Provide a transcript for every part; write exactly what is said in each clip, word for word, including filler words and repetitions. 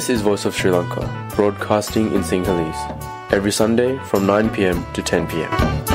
This is Voice of Sri Lanka, broadcasting in Sinhalese, every Sunday from nine p.m. to ten p.m.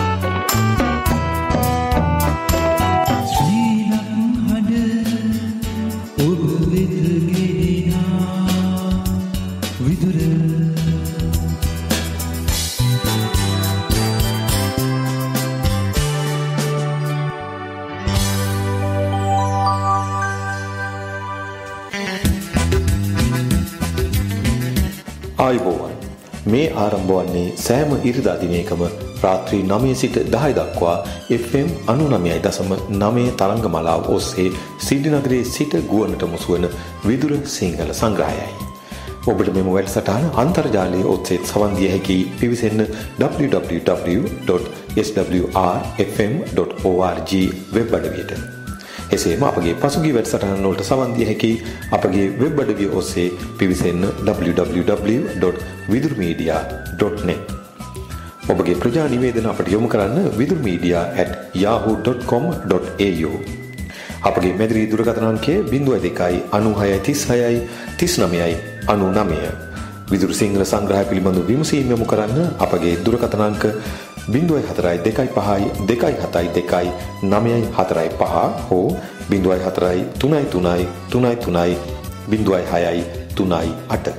ආයුබෝවන් මේ ආරම්භ වන්නේ සෑම ඉරිදා දිනයකම රාත්‍රී නවය සිට දහය දක්වා එෆ් එම් අනූනවයයි දශම නවය තරංග මාලාව ඔස්සේ සිඩ්නි නගරයේ සිට ගුවනට මුසුවන විදුර සිංහල සංග්‍රහයයි. ඔබට මෙම වැඩසටහන අන්තර්ජාලයේ ඔස්සේ සවන් දිය හැකි පිවිසෙන්න double-u double-u double-u dot s w r f m dot org web අඩවියට. එසේම අපගේ පසුගිය වැඩසටහන් වලට සවන් දිය හැකි අපගේ වෙබ් අඩවිය ඔස්සේ පිවිසෙන්න double-u double-u double-u dot vidurmedia dot net. ඔබගේ ප්‍රජා නිවේදන අපට යොමු කරන්න vidurmedia at yahoo dot com dot a u. අපගේ මැදිරි දුරකථන අංකය zero two ninety six thirty-six ninety-nine ninety-nine. විදුරු Sinhala සංග්‍රහය පිළිබඳ විමසීම් යොමු කරන්න අපගේ දුරකථන අංක zero four two five two seven two nine four five හෝ zero four three three three three three zero six three eight.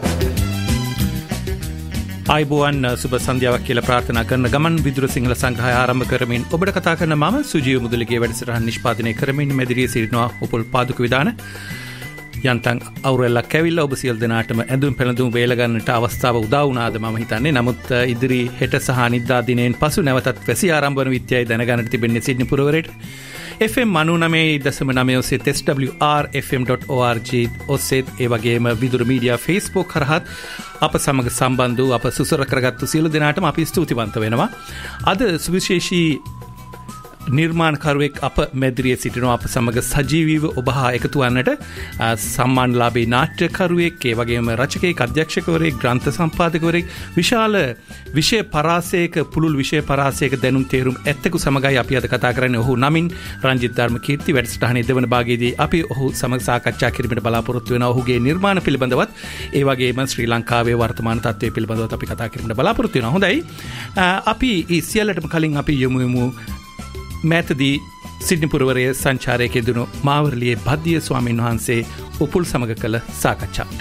ආයුබෝවන් සුබ සන්ධ්‍යාවක් කියලා ප්‍රාර්ථනා කරන ගමන් විදුර සිංහල සංග්‍රහය ආරම්භ කරමින් ඔබට කතා කරන මම සුජීව මුදලිගේ වැඩසටහන නිෂ්පාදනය කරමින් මැදිරියේ සිටිනවා උපුල් පාදුක විදාන. යන්තම් අවුරැල්ලක් ඇවිල්ලා ඔබ සියලු දෙනාටම ඇඳුම් පැළඳුම් වේල ගන්නට අවස්ථාව උදා වුණාද මම හිතන්නේ. නමුත් ඉදිරි හෙට සහ අනිද්දා දිනෙන් පසු නැවතත් වැසි ආරම්භ වන විත්‍යයි දැනගන්නට තිබෙන්නේ සිඩ්නි පුරවරයට. F M ninety-nine point nine ඔස්සේ s w r f m dot org ඔස්සේ ඒ වගේම විදුර මීඩියා Facebook කරහත් අප සමග සම්බන්ධ වූ අප සුසර කරගත්තු සියලු දෙනාටම අපි ස්තුතිවන්ත වෙනවා. අද සුවිශේෂී නිර්මාණකරුවෙක් අප මැදිරියේ සිටිනවා අප සමග සජීවීව ඔබ හා එකතු වන්නට. සම්මානලාභී නාට්‍යකරුවෙක්, ඒ වගේම රචකයෙක්, අධ්‍යක්ෂකවරයෙක්, ග්‍රන්ථ සම්පාදකවරයෙක්, විශාල විෂය පරාසයක පුළුල් විෂය පරාසයක දැනුම් තේරුම් ඇත්තෙකු සමගයි අපි අද කතා කරන්නේ. ඔහු නමින් රංජිත් ධර්මකීර්ති. වැඩසටහනේ දෙවන භාගයේදී අපි ඔහු සමග සාකච්ඡා කිරීමට බලාපොරොත්තු වෙනවා. ඔහුගේ නිර්මාණ පිළිබඳවත් ඒ වගේම ශ්‍රී ලංකාවේ වර්තමාන තත්ත්වය පිළිබඳවත් අපි කතා කිරීමට බලාපොරොත්තු වෙනවා. හොඳයි. අපි මේ සියල්ලටම කලින් අපි යමු යමු මෑතදී සිඩ්නි පුරවරයේ සංචාරයක යෙදුණු මාවරලියේ භද්දිය ස්වාමීන් වහන්සේ උපුල් සමග කළ සාකච්ඡාවට.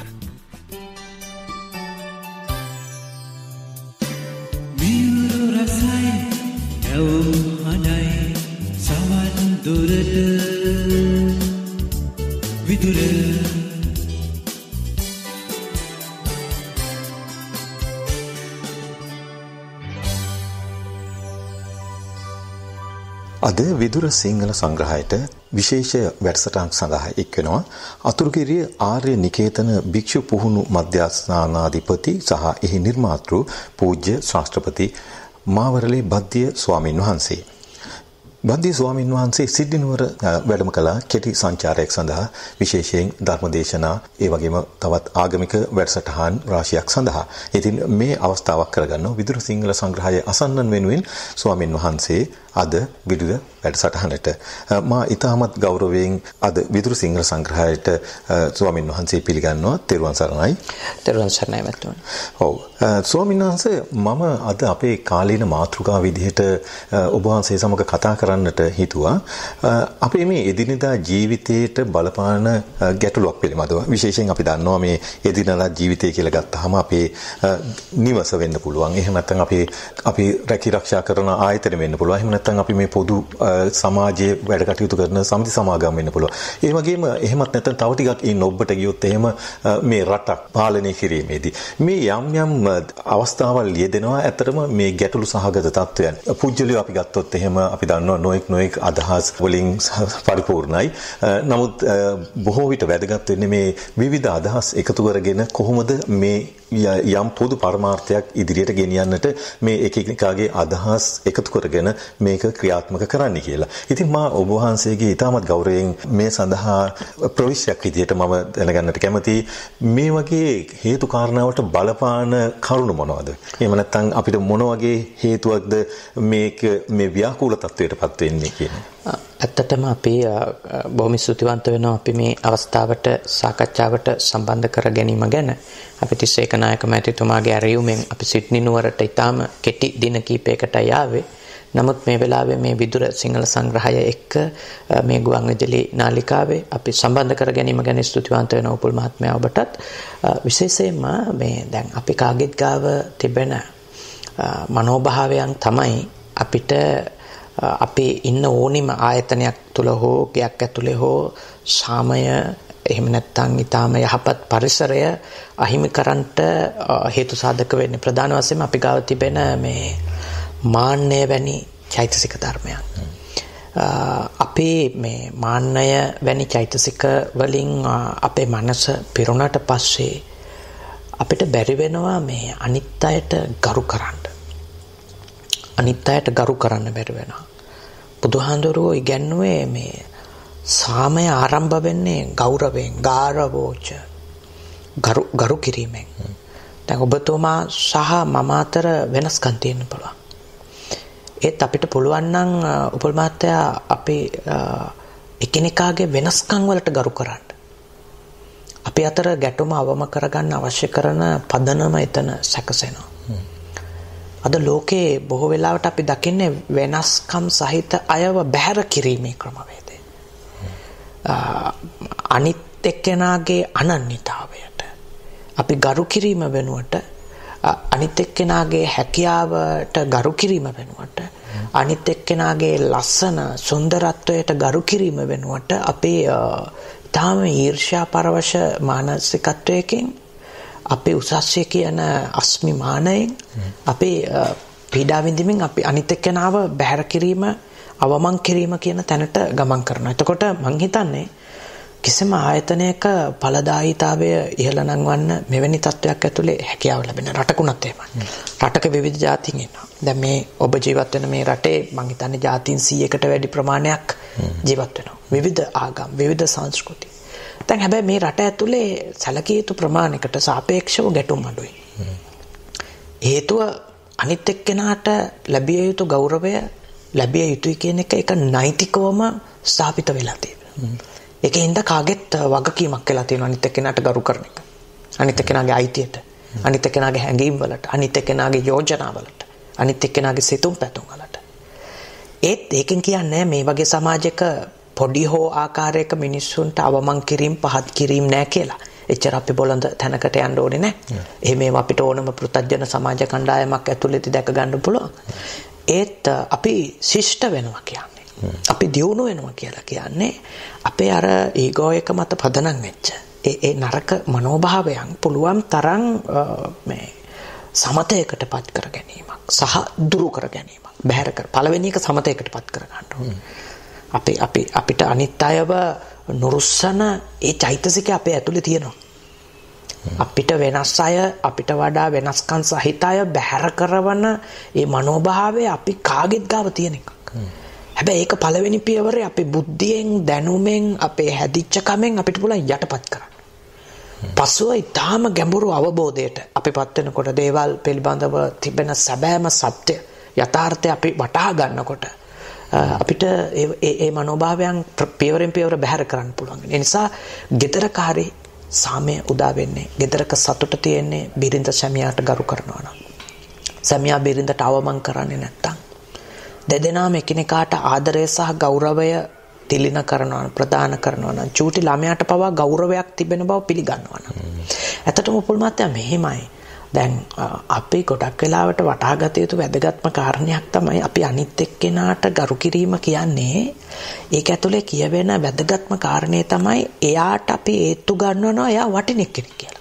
අද විදුර සිංහල සංග්‍රහයට විශේෂ වැඩසටහන් සඳහා එක් වෙනවා අතුරුගිරිය ආර්ය නිකේතන භික්ෂු පුහුණු මධ්‍යස්ථානාධිපති සහ එහි නිර්මාතෘ පූජ්‍ය ශාස්ත්‍රපති මාවරලේ භද්දිය ස්වාමින් වහන්සේ. භද්දිය ස්වාමින් වහන්සේ සිඩ්නි නුවර වැඩම කළ කෙටි සංචාරයක් සඳහා විශේෂයෙන් ධර්මදේශනා ඒ වගේම තවත් ආගමික වැඩසටහන් රාශියක් සඳහා. ඉතින් මේ අවස්ථාවක් කරගන්න විදුර සිංහල සංග්‍රහයේ අසන්නන් වෙනුවෙන් ස්වාමින් වහන්සේ අද විදුර වැඩසටහනට මා ඉතාමත් ගෞරවයෙන් අද විදුර සිංහල සංග්‍රහයට ස්වාමින් වහන්සේ පිළිගන්නවා. තෙරුවන් සරණයි. තෙරුවන් සරණයි මැතිතුමනි. ඔව්. ස්වාමින් වහන්සේ මම අද අපේ කාලීන මාතෘකාව විදිහට ඔබ වහන්සේ සමග කතා කරන්නට හිතුවා. අපේ මේ එදිනෙදා ජීවිතයට බලපාන ගැටලුවක් පිළිබඳව. විශේෂයෙන් අපි දන්නවා මේ එදිනෙදා ජීවිතය කියලා ගත්තාම අපේ නිවස වෙන්න පුළුවන්. එහෙම නැත්නම් අපේ අපි රැකී ආරක්ෂා කරන ආයතන වෙන්න පුළුවන්. එහෙම නැත්නම් අපි මේ පොදු සමාජයේ වැඩ කටයුතු කරන සමිති සමාගම් වෙන්න පුළුවන්. ඒ වගේම එහෙමත් නැත්නම් තව ටිකක් ඒ නොබ්බට ගියොත් එහෙම මේ රටක් පාලනය කිරීමේදී මේ යම් යම් අවස්ථාවල් යෙදෙනවා. ඇත්තටම මේ ගැටලු සහගත තත්වයන් පුජ්‍යලිය අපි ගත්තොත් එහෙම අපි දන්නවා නොඑක් නොඑක් අදහස් වලින් පරිපූර්ණයි. නමුත් බොහෝ විට වැදගත් වෙන්නේ මේ විවිධ අදහස් එකතු කරගෙන කොහොමද මේ යම් පොදු පරමාර්ථයක් ඉදිරියට ගෙනියන්නට මේ එක එකකාගේ අදහස් එකතු කරගෙන මේක ක්‍රියාත්මක කරන්න කියලා. ඉතින් මා ඔබ වහන්සේගේ ඉතාමත් ගෞරවයෙන් මේ සඳහා ප්‍රවිෂ්යක් විදියට මම දැනගන්නට කැමතියි. මේ වගේ හේතු කාරණාවට බලපාන කරුණු මොනවද? එහෙම නැත්නම් අපිට මොන වගේ හේතුවක්ද මේක මේ ව්‍යාකූල තත්වයටපත් වෙන්නේ කියන්නේ? ඇත්තටම අපි බොහොම ස්තුතිවන්ත වෙනවා අපි මේ අවස්ථාවට සාකච්ඡාවට සම්බන්ධ කර ගැනීම ගැන. අපි තිස්සේක නායක මැතිතුමාගේ ඇරයුමෙන් අපි සිඩ්නි නුවරට ඉතාම කෙටි දින කිහිපයකටයි ආවේ. නමුත් මේ වෙලාවේ මේ විදුර සිංහල සංග්‍රහය එක්ක මේ ගුවන් විදුලි නාලිකාවේ අපි සම්බන්ධ කර ගැනීම ගැන ස්තුතිවන්ත වෙනවා උපුල් මහත්මයා ඔබටත්. විශේෂයෙන්ම මේ දැන් අපි කාගෙත් ගාව තිබෙන මනෝභාවයන් තමයි අපිට අපි ඉන්න ඕනිම ආයතනයක් තුල හෝ ගයක් ඇතුලේ හෝ සාමය එහෙම නැත්නම් ඊටාම යහපත් පරිසරය අහිමි කරන්නට හේතු සාධක වෙන්නේ. ප්‍රධාන වශයෙන් අපි ගාව තිබෙන මේ මාන්නය වැනි චෛතසික ධර්මයන්. අපේ මේ මාන්නය වැනි චෛතසික වලින් අපේ මනස පිරුණාට පස්සේ අපිට බැරි වෙනවා මේ අනිත් අයට ගරු කරන්න. අනිත් අයට ගරු කරන්න බැරි වෙනවා. බුදුහාඳුරෝ ඉගැන්නුවේ මේ සාමය ආරම්භ වෙන්නේ ගෞරවයෙන්, ගාරවෝච ගරු ගරු කිරීමෙන්. දැන් ඔබතුමා සහ මම අතර වෙනස්කම් තියෙන්න පුළුවන්. ඒත් අපිට පුළුවන් නම් උපුල් මහත්තයා අපි එකිනෙකාගේ වෙනස්කම් වලට ගරු කරන්න. අපි අතර ගැටුම අවම කරගන්න අවශ්‍ය කරන පදනම එතන සැකසෙනවා. අද ලෝකේ බොහෝ වෙලාවට අපි දකින්නේ වෙනස්කම් සහිත අයව බැහැර කිරීමේ ක්‍රමවේදය. අනිත් එක්කෙනාගේ අනන්‍යතාවයට අපි ගරු කිරීම වෙනුවට අනිත් එක්කෙනාගේ හැකියාවට ගරු කිරීම වෙනුවට අනිත් එක්කෙනාගේ ලස්සන සුන්දරත්වයට ගරු කිරීම වෙනුවට අපේ තාම ඊර්ෂ්‍යා පරවශ මානසිකත්වයකින් අපේ උසස්ය කියන අස්මිමානයෙන් අපේ පීඩා විඳින්මින් අපි අනිත් එක්කෙනාව බැහැර කිරීම අවමන් කිරීම කියන තැනට ගමන් කරනවා. එතකොට මං හිතන්නේ කිසිම ආයතනයක ඵලදායීතාවය ඉහළ නංවන්න මෙවැනි තත්වයක් ඇතුලේ හැකියාව ලැබෙන රටකුණත් එහෙමයි. රටක විවිධ ජාතීන් ඉන්නවා. දැන් මේ ඔබ ජීවත් වෙන මේ රටේ මං හිතන්නේ ජාතීන් සීයකට වැඩි ප්‍රමාණයක් ජීවත් වෙනවා. විවිධ ආගම්, විවිධ සංස්කෘති. දැන් හැබැයි මේ රට ඇතුලේ සැලකිය යුතු ප්‍රමාණයකට සාපේක්ෂව ගැටුම් අඩුයි. හේතුව අනිත් එක්කෙනාට ලැබිය යුතු ගෞරවය ලැබිය යුතුයි කියන එක එක නෛතිකවම ස්ථාපිත වෙලා තියෙනවා. ඒකෙන්ද කාගෙත් වගකීමක් වෙලා තියෙනවා අනිත් එක්කෙනාට ගරු කරන එක. අනිත් එක්කෙනාගේ අයිතියට, අනිත් එක්කෙනාගේ හැඟීම් වලට, අනිත් එක්කෙනාගේ යෝජනා වලට, අනිත් එක්කෙනාගේ සිතුම් පැතුම් වලට. ඒත් ඒකෙන් කියන්නේ මේ වගේ සමාජයක පොඩි හෝ ආකාරයක මිනිස්සුන්ට අවමන් කිරීම පහත් කිරීම නෑ කියලා. එච්චර අපි බොළඳ තැනකට යන්න ඕනේ නෑ. එහෙම ඒවා අපිට ඕනම පෘථජන සමාජ කණ්ඩායමක් ඇතුළතදී දැක ගන්න පුළුවන්. ඒත් අපි ශිෂ්ට වෙනවා කියන්නේ. අපි දියුණු වෙනවා කියලා කියන්නේ අපේ අර ඊගෝ එක මත පදනම් වෙච්ච ඒ ඒ නරක මනෝභාවයන් පුළුවන් තරම් මේ සමතයකටපත් කර ගැනීමක් සහ දුරු කර ගැනීමක්. බැහැර කර පළවෙනි එක සමතයකටපත් කර ගන්න ඕනේ. අපි අපි අපිට අනිත් අයව නුරුස්සන ඒ චෛතසිකය අපේ ඇතුලේ තියෙනවා. අපිට වෙනස් අය අපිට වඩා වෙනස්කම් සහිත අය බැහැර කරවන ඒ මනෝභාවය අපි කාගෙත් ගාව තියෙන එකක්. හැබැයි ඒක පළවෙනි පියවරේ අපි බුද්ධියෙන්, දැනුමෙන්, අපේ හැදිච්ච කමෙන් අපිට පුළුවන් යටපත් කරන්න. පසුව ඊටාම ගැඹුරු අවබෝධයට අපිපත් වෙනකොට දේවල් පිළිබඳව තිබෙන සැබෑම සත්‍ය යථාර්ථය අපි වටහා ගන්නකොට අපිට ඒ ඒ මනෝභාවයන් පියවරෙන් පියවර බැහැර කරන්න පුළුවන්. ඒ නිසා ගෙදරකාරී සාමය උදා වෙන්නේ, ගෙදරක සතුට තියෙන්නේ බිරිඳ සැමියාට ගරු කරනවා නම්. සැමියා බිරිඳට අවමන් කරන්නේ නැත්තම්. දෙදෙනාම එකිනෙකාට ආදරය සහ ගෞරවය තිලින කරනවා, ප්‍රදාන කරනවා නම්, චූටි ළමයාට පවා ගෞරවයක් තිබෙන බව පිළිගන්නවා නම්. ඇත්තටම උපුල් මහත්තයා මෙහෙමයි. දැන් අපි ගොඩක් වෙලාවට වටහා ගත යුතු වැදගත්ම කාරණයක් තමයි අපි අනිත් එක්කෙනාට ගරු කිරීම කියන්නේ. ඒක ඇතුලේ කියවෙන වැදගත්ම කාරණේ තමයි එයාට අපි ඒත්තු ගන්නවනවා එයා වටින කෙනෙක් කියලා.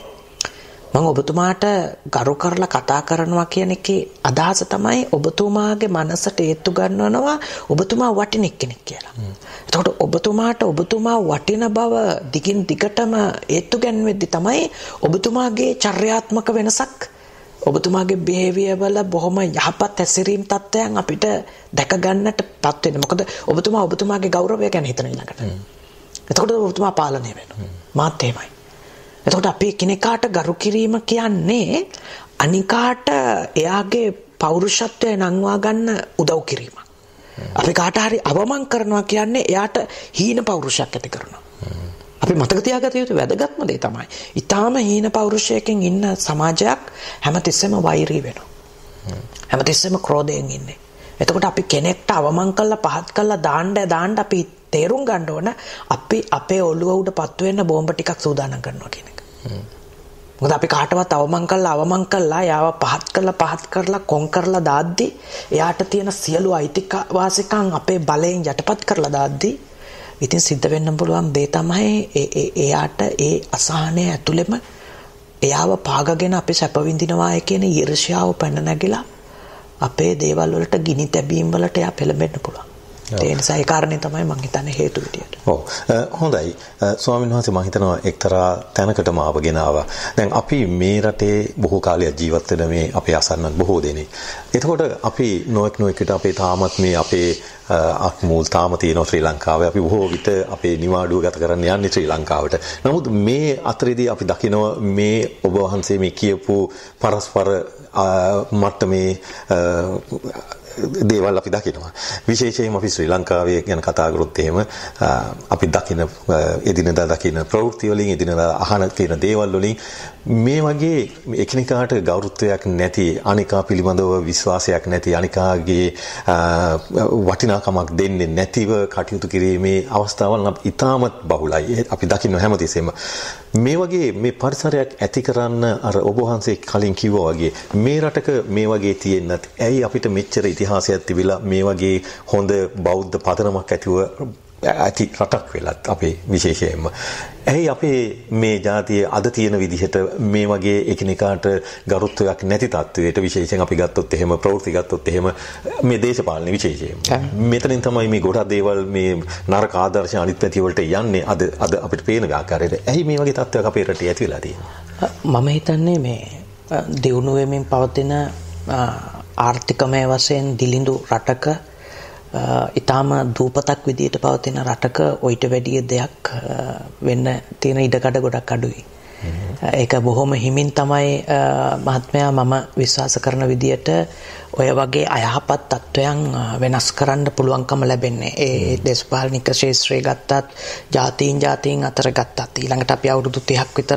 මම ඔබතුමාට ගරු කරලා කතා කරනවා කියන එකේ අදහස තමයි ඔබතුමාගේ මනසට ඒත්තු ගන්නවනවා ඔබතුමා වටින කෙනෙක් කියලා. එතකොට ඔබතුමාට ඔබතුමා වටින බව දිගින් දිගටම ඒත්තු ගැන්වෙද්දි තමයි ඔබතුමාගේ චර්යාත්මක වෙනසක්, ඔබතුමාගේ බිහේවියර් වල බොහොම යහපත් හැසිරීම් තත්ත්වයන් අපිට දැක ගන්නටපත් වෙන්නේ. මොකද ඔබතුමා ඔබතුමාගේ ගෞරවය ගැන හිතන ඊළඟට. එතකොට ඔබතුමා පාලනය වෙනවා. මාත් එහෙමයි. එතකොට අපි කෙනෙකාට ගරු කිරීම කියන්නේ අනිකාට එයාගේ පෞරුෂත්වය නංවා ගන්න උදව් කිරීමක්. අපි කාට හරි අවමන් කරනවා කියන්නේ එයාට හීන පෞරුෂයක් ඇති කරනවා. අපි මතක තියාගත යුතු වැදගත්ම දේ තමයි. ඊටාම හීන පෞරුෂයකින් ඉන්න සමාජයක් හැමතිස්සෙම වෛරී වෙනවා. හැමතිස්සෙම ක්‍රෝධයෙන් ඉන්නේ. එතකොට අපි කෙනෙක්ට අවමන් කළා පහත් කළා දාන්න දාන්න අපි තේරුම් ගන්න ඕන අපි අපේ ඔළුව උඩ පත්තු වෙන්න බෝම්බ ටිකක් සූදානම් කරනවා කියන එක. මොකද අපි කාටවත් අවමන් කළා අවමන් කළා යාව පහත් කළා පහත් කරලා කොන් කරලා දාද්දි එයාට තියෙන සියලු අයිතිවාසිකම් අපේ බලයෙන් යටපත් කරලා දාද්දි ඉතින් සිද්ධ වෙන්න පුළුවන් දේ තමයි ඒ එයාට ඒ අසහනය ඇතුළෙම එයාව පාගගෙන අපි සැප විඳිනවා කියන ඊර්ෂ්‍යාව පැන නැගිලා අපේ දේවල් වලට ගිනි තැබීම් වලට එයා පෙළඹෙන්න පුළුවන්. ඒ නිසා ඒ කාරණේ තමයි මම හිතන්නේ හේතු විදියට. ඔව්. හොඳයි. ස්වාමීන් වහන්සේ මම හිතනවා එක්තරා තැනකටම ආවගෙන ආවා. දැන් අපි මේ රටේ බොහෝ කාලයක් ජීවත් වෙන මේ අපේ අසන්නන් බොහෝ දෙනෙක්. එතකොට අපි නොඑක් නොඑකට අපේ තාමත් මේ අපේ අක්මූල් තාම තියෙනවා ශ්‍රී ලංකාවේ. අපි බොහෝ විට අපේ නිවාඩුව ගත කරන්න යන්නේ ශ්‍රී ලංකාවට. නමුත් මේ අතරේදී අපි දකිනවා මේ ඔබ වහන්සේ මේ කියපු පරස්පර මට්ටමේ දේවල් අපි දකිනවා. විශේෂයෙන්ම අපි ශ්‍රී ලංකාවේ ගැන කතා කරොත් එහෙම අපි දකින එදිනදා දකින ප්‍රවෘත්ති වලින් එදිනදා අහන තියෙන දේවල් වලින් මේ වගේ එකිනෙකාට ගෞරවයක් නැති අනිකා පිළිබඳව විශ්වාසයක් නැති අනිකාගේ වටිනාකමක් දෙන්නේ නැතිව කටයුතු කිරීමේ අවස්ථාවල් ඉතාමත් බහුලයි. අපි දකින්න හැමතිස්සෙම මේ වගේ මේ පරිසරයක් ඇති කරන්න අර ඔබ වහන්සේ කලින් කිව්වා වගේ මේ රටක මේ වගේ තියෙන්නත් ඇයි අපිට මෙච්චර ඉතිහාසයක් තිබිලා මේ වගේ හොඳ බෞද්ධ පදනමක් ඇතිව ඇති රටක් වෙලත් අපේ විශේෂයෙන්ම ඇයි අපේ මේ ජාතිය අද තියෙන විදිහට මේ වගේ එකිනෙකාට ගරුත්වයක් නැති තත්වයට විශේෂයෙන් අපි ගත්තොත් එහෙම ප්‍රවෘත්ති ගත්තොත් එහෙම මේ දේශපාලන විශේෂයෙන් මෙතනින් තමයි මේ ගොඩක් දේවල් මේ නරක ආදර්ශ අනිත් පැති වලට යන්නේ අද අද අපිට පේන ආකාරයට ඇයි මේ වගේ තත්වයක් අපේ රටේ ඇති වෙලා තියෙන්නේ මම හිතන්නේ මේ දියුණු වෙමින් පවතින ආර්ථිකමය වශයෙන් දිලිඳු රටක ඊටාම දූපතක් විදියට පවතින රටක ඔයිට වැඩි දෙයක් වෙන්න තියෙන ඉඩකඩ ගොඩක් අඩුයි. ඒක බොහොම හිමින් තමයි මහත්මයා මම විශ්වාස කරන විදියට ඔය වගේ අයහපත් තත්වයන් වෙනස් කරන්න පුළුවන්කම ලැබෙන්නේ. ඒ දේශපාලනික ශාස්ත්‍රය ගත්තත්, ජාතීන් ජාතීන් අතර ගත්තත් ඊළඟට අපි අවුරුදු තිහක් විතර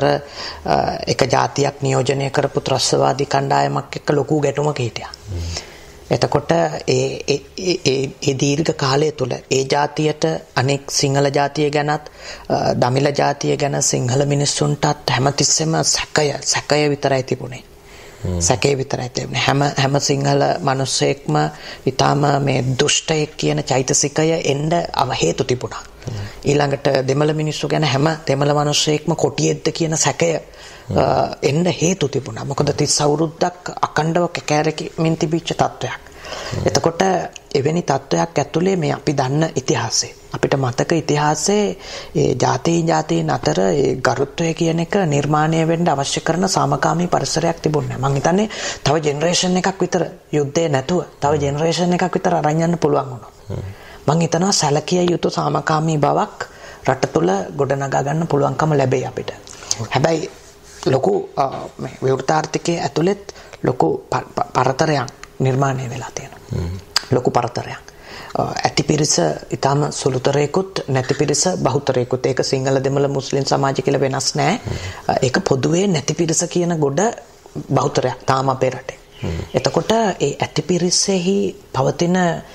එක ජාතියක් නියෝජනය කරපු ත්‍රස්තවාදී කණ්ඩායමක් එක්ක ලොකු ගැටුමක් හිටියා. එතකොට ඒ ඒ දීර්ඝ කාලය තුල ඒ ජාතියට අනෙක් සිංහල ජාතිය ගැනත් දමිළ ජාතිය ගැන සිංහල මිනිස්සුන්ටත් හැමතිස්සෙම සැකය සැකය විතරයි තිබුණේ. සැකේ විතරයි තිබුණේ. හැම හැම සිංහල මිනිස්සෙක්ම ඊටාම මේ දුෂ්ටයෙක් කියන චෛතසිකය එන්න අව හේතු තිබුණා. ඊළඟට දෙමළ මිනිස්සු ගැන හැම දෙමළ මිනිස්සෙක්ම කොටියෙක්ද කියන සැකය එන්න හේතු තිබුණා. මොකද තිස් අවුරුද්දක් අකණ්ඩව කැකෑරෙමින් තිබිච්ච තත්වයක්. එතකොට එවැනි තත්වයක් ඇතුලේ මේ අපි දන්න ඉතිහාසය අපිට මතක ඉතිහාසයේ ඒ ජාතීන් ජාතීන් අතර ඒ ගරුත්වය කියන එක නිර්මාණය වෙන්න අවශ්‍ය කරන සාමකාමී පරිසරයක් තිබුණේ. මම හිතන්නේ තව ජෙනරේෂන් එකක් විතර යුද්ධේ නැතුව තව ජෙනරේෂන් එකක් විතර අරන් යන්න පුළුවන් වුණා. මම හිතනවා සැලකිය යුතු සාමකාමී බවක් රට තුළ ගොඩනගා ගන්න පුළුවන්කම ලැබෙයි අපිට. හැබැයි ලොකු මේ විවෘතාර්ථිකයේ ඇතුළෙත් ලොකු පරතරයක් නිර්මාණය වෙලා තියෙනවා. ලොකු පරතරයක්. ඇති පිරිස ඊටම සුළුතරයකුත් නැති පිරිස බහුතරයකුත්. ඒක සිංහල දෙමළ මුස්ලිම් සමාජ කියලා වෙනස් නැහැ. ඒක පොදුවේ නැති පිරිස කියන ගොඩ බහුතරයක් තාම අපේ රටේ. එතකොට ඒ ඇති පිරිසෙහි පවතින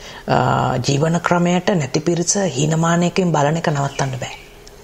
ජීවන ක්‍රමයට නැති පිරිස හීනමානයකින් බලන එක නවත්තන්න බෑ.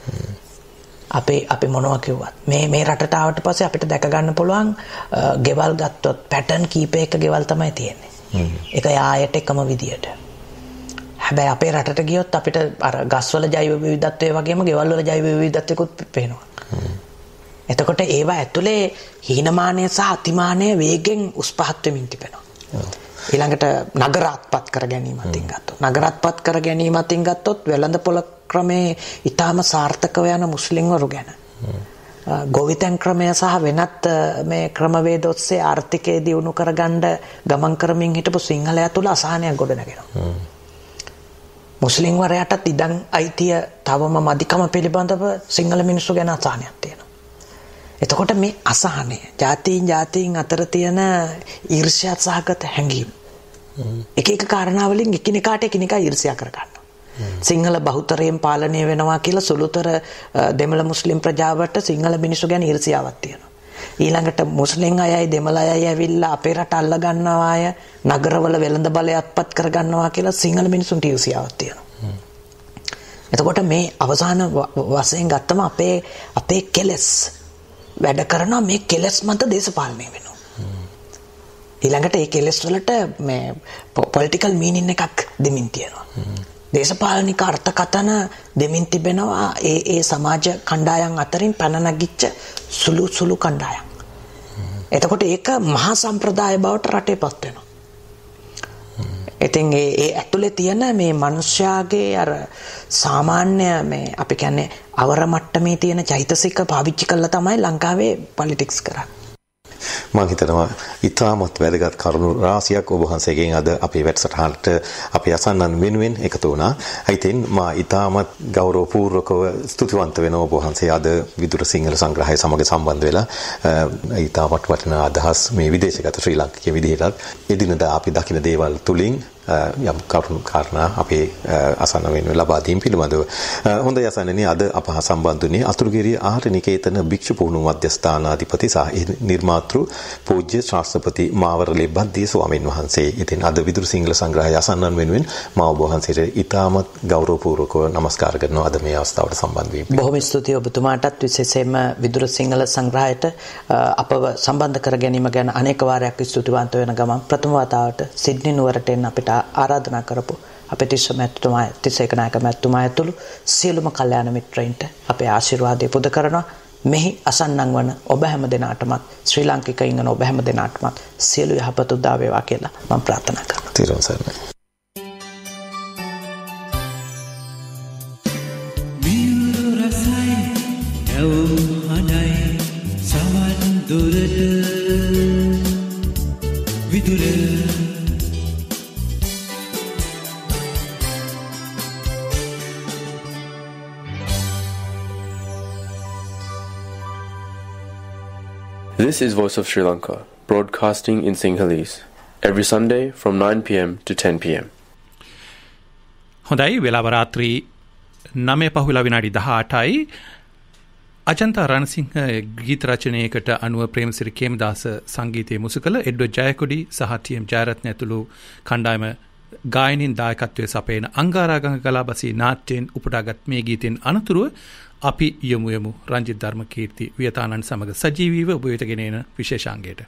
අපේ අපි මොනවා කිව්වත් මේ මේ රටට ආවට පස්සේ අපිට දැක ගන්න පුළුවන් ගෙවල් ගත්තොත් පැටර්න් කීපයක ගෙවල් තමයි තියෙන්නේ. ඒක යායට එකම විදියට. හැබැයි අපේ රටට ගියොත් අපිට අර ගස්වල ජෛව විවිධත්වය වගේම ගෙවල් වල ජෛව විවිධත්වයකුත් පේනවා. එතකොට ඒවා ඇතුලේ හීනමානය සහ අතිමානය වේගෙන් උස් පහත් වෙමින් තිබෙනවා. ඊළඟට නගරාත්පත් කර ගැනීම අතින් ගත්තොත් නගරාත්පත් කර ගැනීම අතින් ගත්තොත් වෙළඳපොළ ක්‍රමේ ඊටාම සාර්ථකව යන මුස්ලිම්වරු ගැන ගොවිතැන් ක්‍රමය සහ වෙනත් මේ ක්‍රමවේද ඔස්සේ ආර්ථිකය දියුණු කරගන්න ගමන් කරමින් හිටපු සිංහලයා තුල අසහනයක් ගොඩනගෙනවා. මුස්ලිම් වරයටත් ඉඩම් අයිතිය තවම මදිකම පිළිබඳව සිංහල මිනිස්සු ගැන අසහනයක් තියෙනවා. එතකොට මේ අසහනය ජාතීන් ජාතීන් අතර තියෙන ඊර්ෂ්‍යා සහගත හැඟීම් එක එක කාරණා වලින් එකිනෙකාට එකිනෙකා ඊර්ෂ්‍යා කර ගන්නවා. සිංහල බහුතරයෙන් පාලනය වෙනවා කියලා සුළුතර දෙමළ මුස්ලිම් ප්‍රජාවට සිංහල මිනිස්සු ගැන ඊර්ෂ්‍යාවක් තියෙනවා. ඊළඟට මුස්ලිම් අයයි දෙමළ අයයි ඇවිල්ලා අපේ රට අල්ල ගන්නවා අය නගරවල වෙළඳ බලය අත්පත් කර ගන්නවා කියලා සිංහල මිනිසුන්ට ඊර්ෂ්‍යාවක් තියෙනවා. එතකොට මේ අවසාන වශයෙන් ගත්තම අපේ අපේ කෙලස් වැඩ කරනවා මේ කෙලස් මත දේශපාලනය වෙනවා. ඊළඟට ඒ කෙලස් වලට මේ පොලිටිකල් මීනින් එකක් දෙමින් තියෙනවා. දේශපාලනික අර්ථකථන දෙමින් තිබෙනවා ඒ ඒ සමාජ කණ්ඩායම් අතරින් පැන නැගිච්ච සුළු සුළු කණ්ඩායම්. එතකොට ඒක මහා සම්ප්‍රදාය බවට රටේපත් වෙනවා. ඉතින් ඒ ඒ ඇතුලේ තියෙන මේ මිනිස්යාගේ අර සාමාන්‍ය මේ අපි කියන්නේ අවර මට්ටමේ තියෙන චෛතසික පාවිච්චි කරලා තමයි ලංකාවේ පොලිටික්ස් කරන්නේ. මම හිතනවා ඉතාමත් වැදගත් කරුණු රාශියක් ඔබ වහන්සේගෙන් අද අපේ වැඩසටහනට අපේ අසන්නන් වෙනුවෙන් එකතු වුණා. ඉතින් මා ඉතාමත් ගෞරවපූර්වකව ස්තුතිවන්ත වෙනවා ඔබ වහන්සේ අද විදුර සිංහල සංග්‍රහය සමග සම්බන්ධ වෙලා ඉතාමත් වටිනා අදහස් මේ විදේශගත ශ්‍රී ලාංකික විදිහටත් එදිනදා අපි දකින දේවල් තුලින් යම් කරුණු කාරණා අපේ අසන්න වෙනුවෙන් ලබා දීම පිළිබඳව. හොඳයි අසන්නනි අද අප හා සම්බන්ධ වුණේ අතුරුගිරිය ආර්ය නිකේතන භික්ෂු පුහුණු මධ්‍යස්ථානාධිපති සහ නිර්මාතෘ පූජ්‍ය ශාස්ත්‍රපති මාවරලේ බද්දී ස්වාමීන් වහන්සේ. ඉතින් අද විදුර සිංහල සංග්‍රහය අසන්නන් වෙනුවෙන් මා ඔබ වහන්සේට ඉතාමත් ගෞරවපූර්වකව නමස්කාර කරනවා අද මේ අවස්ථාවට සම්බන්ධ වීම. බොහොම ස්තුතියි ඔබතුමාටත් විශේෂයෙන්ම විදුර සිංහල සංග්‍රහයට අපව සම්බන්ධ කර ගැනීම ගැන අනේක වාරයක් ස්තුතිවන්ත වෙන ගමන් ප්‍රථම වතාවට සිඩ්නි නුවරට එන්න අපිට ආරාධනා කරපු අපේ තිස්ස මැතිතුමා තිස්සේක නායක මැතිතුමා ඇතුළු සියලුම කල්යාණ මිත්‍රයින්ට අපේ ආශිර්වාදය පුද කරනවා. මෙහි අසන්නන් වන ඔබ හැම දෙනාටමත් ශ්‍රී ලාංකිකයින් වන ඔබ හැම දෙනාටමත් සියලු යහපත උදා වේවා කියලා මම ප්‍රාර්ථනා කරනවා. තෙරුවන් සරණයි. This is Voice of Sri Lanka, broadcasting in Sinhalese, every Sunday from nine p m to ten p m. හොඳයි වෙලාව රාත්‍රී නවය පහුලා විනාඩි දහඅටයි. අජන්තා රණසිංහ ගීත රචනයකට අනුව ප්‍රේමසිරි කේමදාස සංගීතයේ මුසු කළ එඩ්වඩ් ජයකොඩි සහ ටී.එම්. ජයරත්න ඇතුළු කණ්ඩායම ගායනින් දායකත්වයේ සපයන අංගාරාගංග කලාබසී නාට්‍යයෙන් උපුටාගත් මේ ගීතෙන් අනතුරුව අපි යමු යමු රංජිත් ධර්මකීර්ති වියතානන් සමග සජීවීව ඔබ වෙත ගෙන එන විශේෂාංගයට.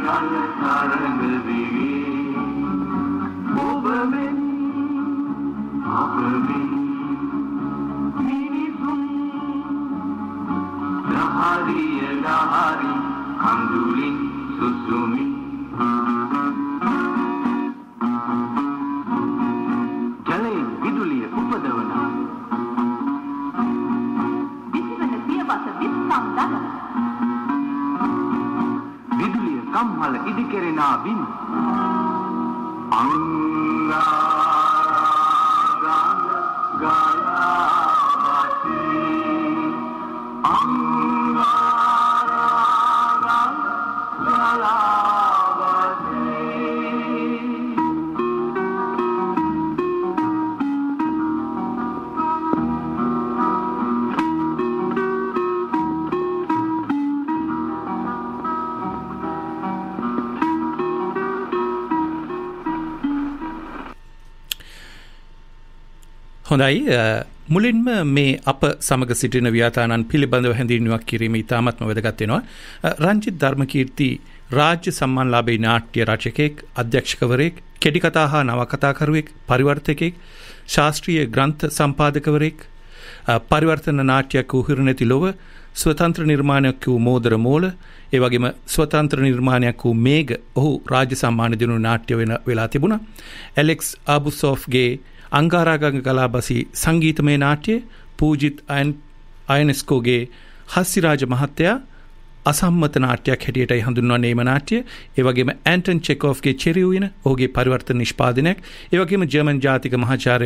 හොඳයි මුලින්ම මේ අප සමග සිටින ව්‍යාතානන් පිළිබඳව හැඳින්වීමක් කිරීම ඉතාමත්ම වැදගත් වෙනවා. රංජිත් ධර්මකීර්ති රාජ්‍ය සම්මානලාභී නාට්‍ය රචකයෙක්, අධ්‍යක්ෂකවරයෙක්, කෙටි කතා හා නවකතාකරුවෙක්, පරිවර්තකයෙක්, ශාස්ත්‍රීය ග්‍රන්ථ සම්පාදකවරයෙක්, පරිවර්තන ናට්‍යයක් වූ හිරුනැති ලොව, ස්වතන්ත්‍ර නිර්මාණයක් වූ මෝදර මෝල, ඒ වගේම ස්වතන්ත්‍ර නිර්මාණයක් වූ මේඝ ඔහු රාජ්‍ය සම්මාන දිනු නාට්‍ය වෙන වෙලා තිබුණා. ඇලෙක්ස් ආබුසෝෆ්ගේ अंगारागंग कलाबसी संगीतमय नाट्य, पूजित आयनेस्कोगे हास्यराज महत्या असम्मत नाट्यයක් හැටියටයි හඳුන්වන නේම නාට්‍ය. ඒ වගේම ඇන්ටන් චෙකෝෆ්ගේ චෙරියුයින ඔහුගේ පරිවර්තන නිෂ්පාදනයක්. ඒ වගේම ජර්මන් ජාතික මහාචාර්ය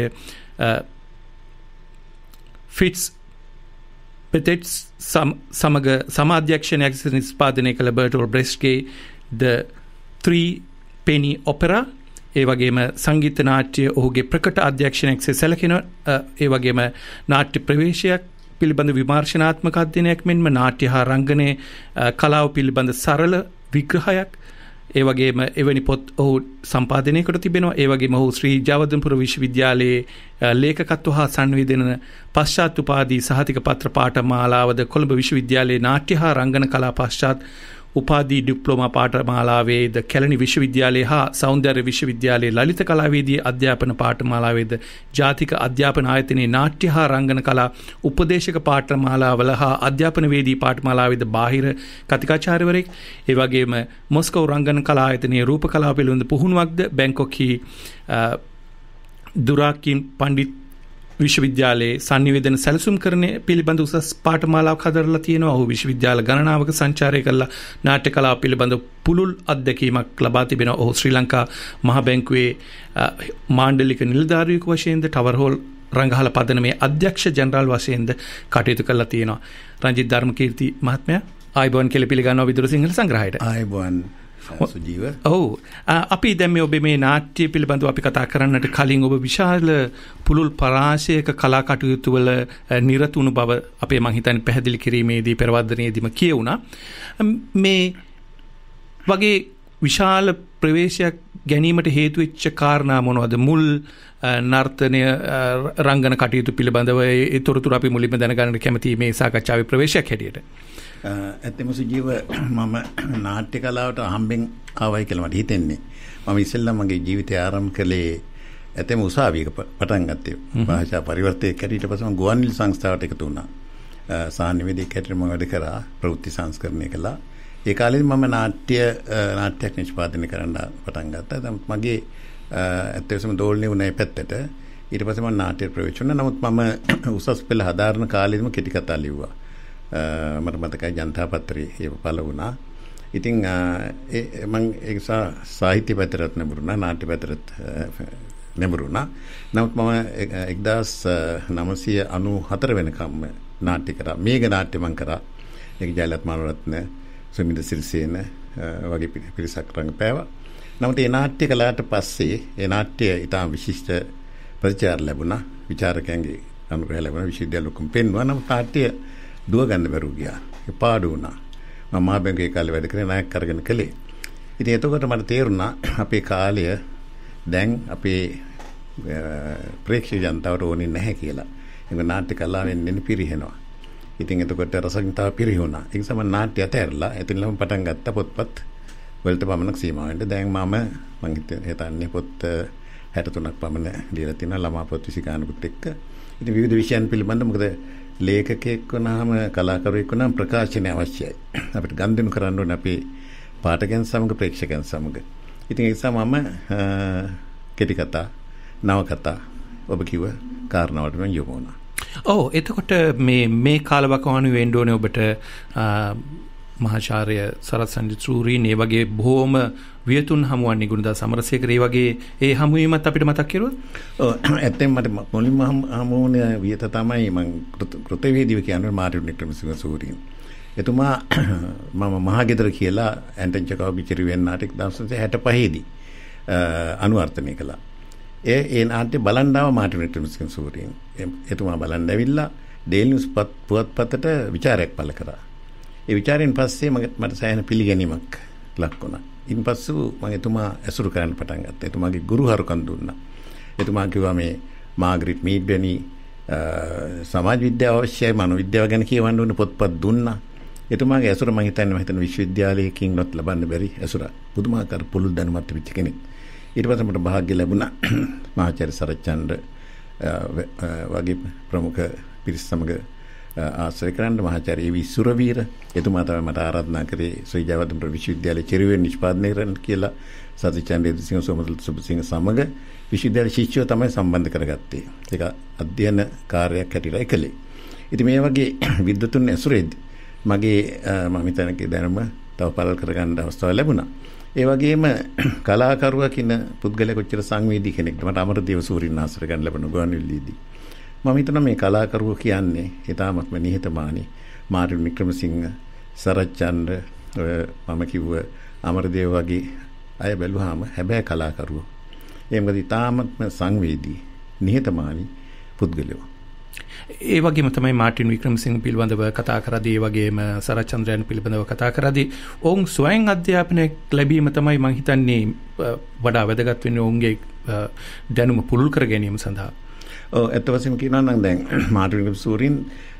ෆිට්ස් පෙටෙට්ස් සමග සමාධ්‍යක්ෂණයක් නිෂ්පාදනය කළ බර්ටෝල් බ්‍රෙස්ට්ගේ ද ත්‍රී පෙනි ඔපෙරා. ඒ වගේම සංගීත නාට්‍ය ඔහුගේ ප්‍රකට අධ්‍යක්ෂණයක් සැලකෙන. ඒ වගේම නාට්‍ය ප්‍රවේශයක් පිළිබඳ විමර්ශනාත්මක අධ්‍යයනයක් මෙන්ම නාට්‍ය හා රංගනයේ කලාව පිළිබඳ සරල විග්‍රහයක්. ඒ වගේම එවැනි පොත් ඔහු සම්පාදනය කොට තිබෙනවා. ඒ වගේම ඔහු ශ්‍රී ජයවර්ධනපුර විශ්වවිද්‍යාලයේ ලේඛකත්ව හා සංවේදන පශ්චාත් උපාධි සහතික පත්‍ර පාඨමාලාවද කොළඹ විශ්වවිද්‍යාලයේ නාට්‍ය හා රංගන කලා පශ්චාත් උපාධි ඩිප්ලෝමා පාඨමාලාවේද කැලණි විශ්වවිද්‍යාලයේ හා සෞන්දර්ය විශ්වවිද්‍යාලයේ ලලිත කලාවේදී අධ්‍යාපන පාඨමාලාවේද ජාතික අධ්‍යාපන ආයතනයේ නාට්‍ය හා රංගන කලා උපදේශක පාඨමාලාවල හා අධ්‍යාපන වේදී පාඨමාලාවේද බාහිර කතිකාචාර්යවරයෙක්. ඒ වගේම මොස්කෝ රංගන කලා ආයතනයේ රූප කලාව පිළිබඳ පුහුණුවක්ද බැංකොක්හි දුරාකින් පණ්ඩිත් විශ්වවිද්‍යාලයේ සංනිවේදන සැලසුම් කරන්නේ පිළිබඳ උසස් පාඨමාලාවක් හදලා තියෙනවා. ඔහු විශ්වවිද්‍යාල ගණනාවක සංචාරය කළා. නාට්‍ය කලාව පිළිබඳ පුළුල් අත්දැකීමක් ලබා තිබෙනවා. ඔහු ශ්‍රී ලංකා මහ බැංකුවේ මාණ්ඩලික නිලධාරියෙකු වශයෙන්ද ටවර් හෝල් රංගහල පදනමේ අධ්‍යක්ෂ ජනරාල් වශයෙන්ද කටයුතු කළා තියෙනවා. රංජිත් ධර්මකීර්ති මහත්මයා ආයුබෝවන් කියලා පිළිගන්නවා විදුර සිංහල සංග්‍රහයට. ආයුබෝවන් සුජීව. ඔව් අපි දැන් මේ ඔබ මේ නාට්‍ය පිළිබඳව අපි කතා කරන්නට කලින් ඔබ විශාල පුළුල් පරාසයක කලා කටයුතු වල නිරතුණු බව අපේ මං හිතන්නේ පැහැදිලි කිරීමේදී පෙරවර්ධනයේදීම කියුණා. මේ වගේ විශාල ප්‍රවේශයක් ගැනීමට හේතු වෙච්ච කාරණා මොනවද? මුල් නර්තනය රංගන කටයුතු පිළිබඳව ඒ තොරතුරු අපි මුලින්ම දැනගන්න කැමතියි මේ සාකච්ඡාවේ ප්‍රවේශයක් හැටියට. ඇත්තම සුජීව මම නාට්‍ය කලාවට අහම්බෙන් ආවයි කියලා මට හිතෙන්නේ. මම ඉස්සෙල්ලා මගේ ජීවිතය ආරම්භ කළේ ඇතම උසාවියක පටන් ගත්තේ. භාෂා පරිවර්තකයෙක් හැටියට පස්සේ මම ගුවන්විදුලි සංස්ථාවට එකතු වුණා. සාහිත්‍යවේදියෙක් හැටියට මම වැඩ කරා. ප්‍රවෘත්ති සංස්කරණය කළා. ඒ කාලේදී මම නාට්‍ය නාට්‍යයක් නිෂ්පාදනය කරන්න පටන් ගත්තා. දැන් මගේ ඇත්තටම දෝලණය වුණේ පැත්තට. ඊට පස්සේ මම නාට්‍ය ප්‍රවේශ වුණා. නමුත් මම උසස් පෙළ හදාරන කාලෙදිම කෙටි කතා ලිව්වා. මට මතකයි ජනතා පත්‍රයේ ඒක පළ වුණා. ඉතින් මම ඒක සාහිත්‍ය පැතරත් නැඹුරුණා, නාට්‍ය පැතරත් නැඹුරුණා. නමුත් මම එක්දාස් නවසිය අනූ හතර වෙනකම්ම නාට්‍ය කරා. මේඝ නාට්‍ය මම කරා. ඒක ජයලත් මානරත්න, සුමින්ද සිරිසේන වගේ පිරිසක් රංගපෑවා. නමුත් ඒ නාට්‍ය කලාට පස්සේ ඒ නාට්‍ය ඉතාම විශිෂ්ට ප්‍රතිචාර ලැබුණා. විචාරකයන්ගේ අනුග්‍රහය ලැබුණා. විශ්වවිද්‍යාලෙකම පෙන්වුවා. නමුත් නාට්‍ය දුව ගන්න බැරුව ගියා. ඒ පාඩු වුණා. මම මහ බැංකුවේ කාලේ වැඩ කරේ නායක කරගෙන කළේ. ඉතින් එතකොට මට තේරුණා අපේ කාලය දැන් අපේ ප්‍රේක්ෂක ජනතාවට ඕනේ නැහැ කියලා. ඒක නාට්‍ය කලාවෙන් නෙන්න පිරිහෙනවා. ඉතින් එතකොට රසඥතාව පිරිහුණා. ඒ නිසා මම නාට්‍ය අතහැරලා එතනම පටන් ගත්ත පොත්පත් වලට පමණක් සීමා වෙන්න. දැන් මම මං හිතන්නේ පොත් හැට තුනක් පමණ ලියලා තියෙනවා ළමා පොත් විසි ගානකුත් එක්ක. ඉතින් විවිධ විෂයන් පිළිබඳව මොකද ලේඛකයෙක් වුණාම කලාකරුවෙක් වුණාම ප්‍රකාශනය අවශ්‍යයි. අපිට ගනුදෙනු කරන්න ඕනේ අපේ පාඨකයන් සමග ප්‍රේක්ෂකයන් සමග. ඉතින් ඒ නිසා මම කෙටි කතා, නවකතා ඔබ කිව්ව කාරණාවට මම යොමු වුණා. ඔව් එතකොට මේ මේ කාලවකවානුවේ වෙන්න ඕනේ ඔබට මහාචාර්ය සරත් සන්දිසූරීන් ඒ වගේ බොහොම වියතුන් හමුවන් නිගුණදාස අමරසේකර ඒ වගේ ඒ හමුවීමත් අපිට මතක් කරුවොත් ඔව් ඇත්තෙන් මට මුලින්ම හමුවුණ වියත තමයි මම කෘතවේදීව කියන්නේ මාර්ටින් වික්‍රමසිංහ සූරීන්. එතුමා මම මහගෙදර කියලා ඇන්ටන් චෙකෝව්ගේ චිරුවෙන් නාටක දවසේ හැට පහේ දී අනුවර්තනය කළා. ඒ ඒ නාට්‍ය බලන් ආව මාර්ටින් වික්‍රමසිංහ සූරීන්. එතුමා බලන් ඇවිල්ලා ඩේලි නිවුස් පුවත්පතට විචාරයක් පළ කරා. ඒ විචාරයෙන් පස්සේ මට සෑහෙන පිළිගැනීමක් ලක් වුණා. ඉන්පසු මම එතුමා ඇසුරු කරන්න පටන් ගත්තා. එතුමාගේ ගුරුහරුකම් දුන්නා. එතුමා කිව්වා මේ මාග්‍රිට් මීඩ් වැනි සමාජ විද්‍යාව අවශ්‍යයි, මනෝවිද්‍යාව ගැන කියවන්න ඕන පොත්පත් දුන්නා. එතුමාගේ ඇසුර මම හිතන්නේ මම හිතන විශ්වවිද්‍යාලයකින්වත් ලබන්න බැරි ඇසුර. පුදුමාකාර පුළුල් දැනුමක් තිබිච්ච කෙනෙක්. ඊට පස්සේ මට භාග්‍ය ලැබුණා මහාචාර්ය සරච්චන්ද්‍ර වගේ ප්‍රමුඛ පිරිස් සමග ආශ්‍රය කරන්න මහාචාර්ය ඒ.වී. සුරවීර එතුමා තමයි මට ආරාධනා කරේ ශ්‍රී ජයවර්ධනපුර විශ්වවිද්‍යාලයේ චිරුවෙන් නිෂ්පාදනය කරන්න කියලා. සතිචන්ද්‍ර සිංහ සෝමදත්ත සුබසිංහ සමග විශ්වවිද්‍යාල ශිෂ්‍යයෝ තමයි සම්බන්ධ කරගත්තේ. ඒක අධ්‍යයන කාර්යයක් හැටියට එකලේ. ඉතින් මේ වගේ විද්වතුන් ඇසුරේදී මගේ මම හිතන්නේ දැනුම තව පළල් කරගන්න අවස්ථාව ලැබුණා. ඒ වගේම කලාකරුවා කියන පුද්ගලයා කොච්චර සංවේදී කෙනෙක්ද මට අමරදේව සූරීන් ආශ්‍රය ගන්න ලැබුණා ගුවන්විදුලියේදී. මම හිතනවා මේ කලාකරුවෝ කියන්නේ ඊටාත්ම නිහතමානී මාර්ටින් වික්‍රමසිංහ සරච්චන්ද්‍ර මම කිව්ව අමරදේව වගේ අය බැලුවාම හැබැයි කලාකරුවෝ ඒ මොකද ඊටාත්ම සංවේදී නිහතමානී පුද්ගලයෝ. ඒ වගේම තමයි මාර්ටින් වික්‍රමසිංහ පිළිබඳව කතා කරද්දී ඒ වගේම සරච්චන්ද්‍රයන් පිළිබඳව කතා කරද්දී ඔවුන් ස්වයං අධ්‍යාපනයක් ලැබීම තමයි මම හිතන්නේ වඩා වැදගත් වෙන්නේ ඔවුන්ගේ දැනුම පුළුල් කර ගැනීම සඳහා. ඔව් ඇත්ත වශයෙන්ම කියනවා නම් දැන් මාර්ටින් වික්‍රමසිංහ සූරීන්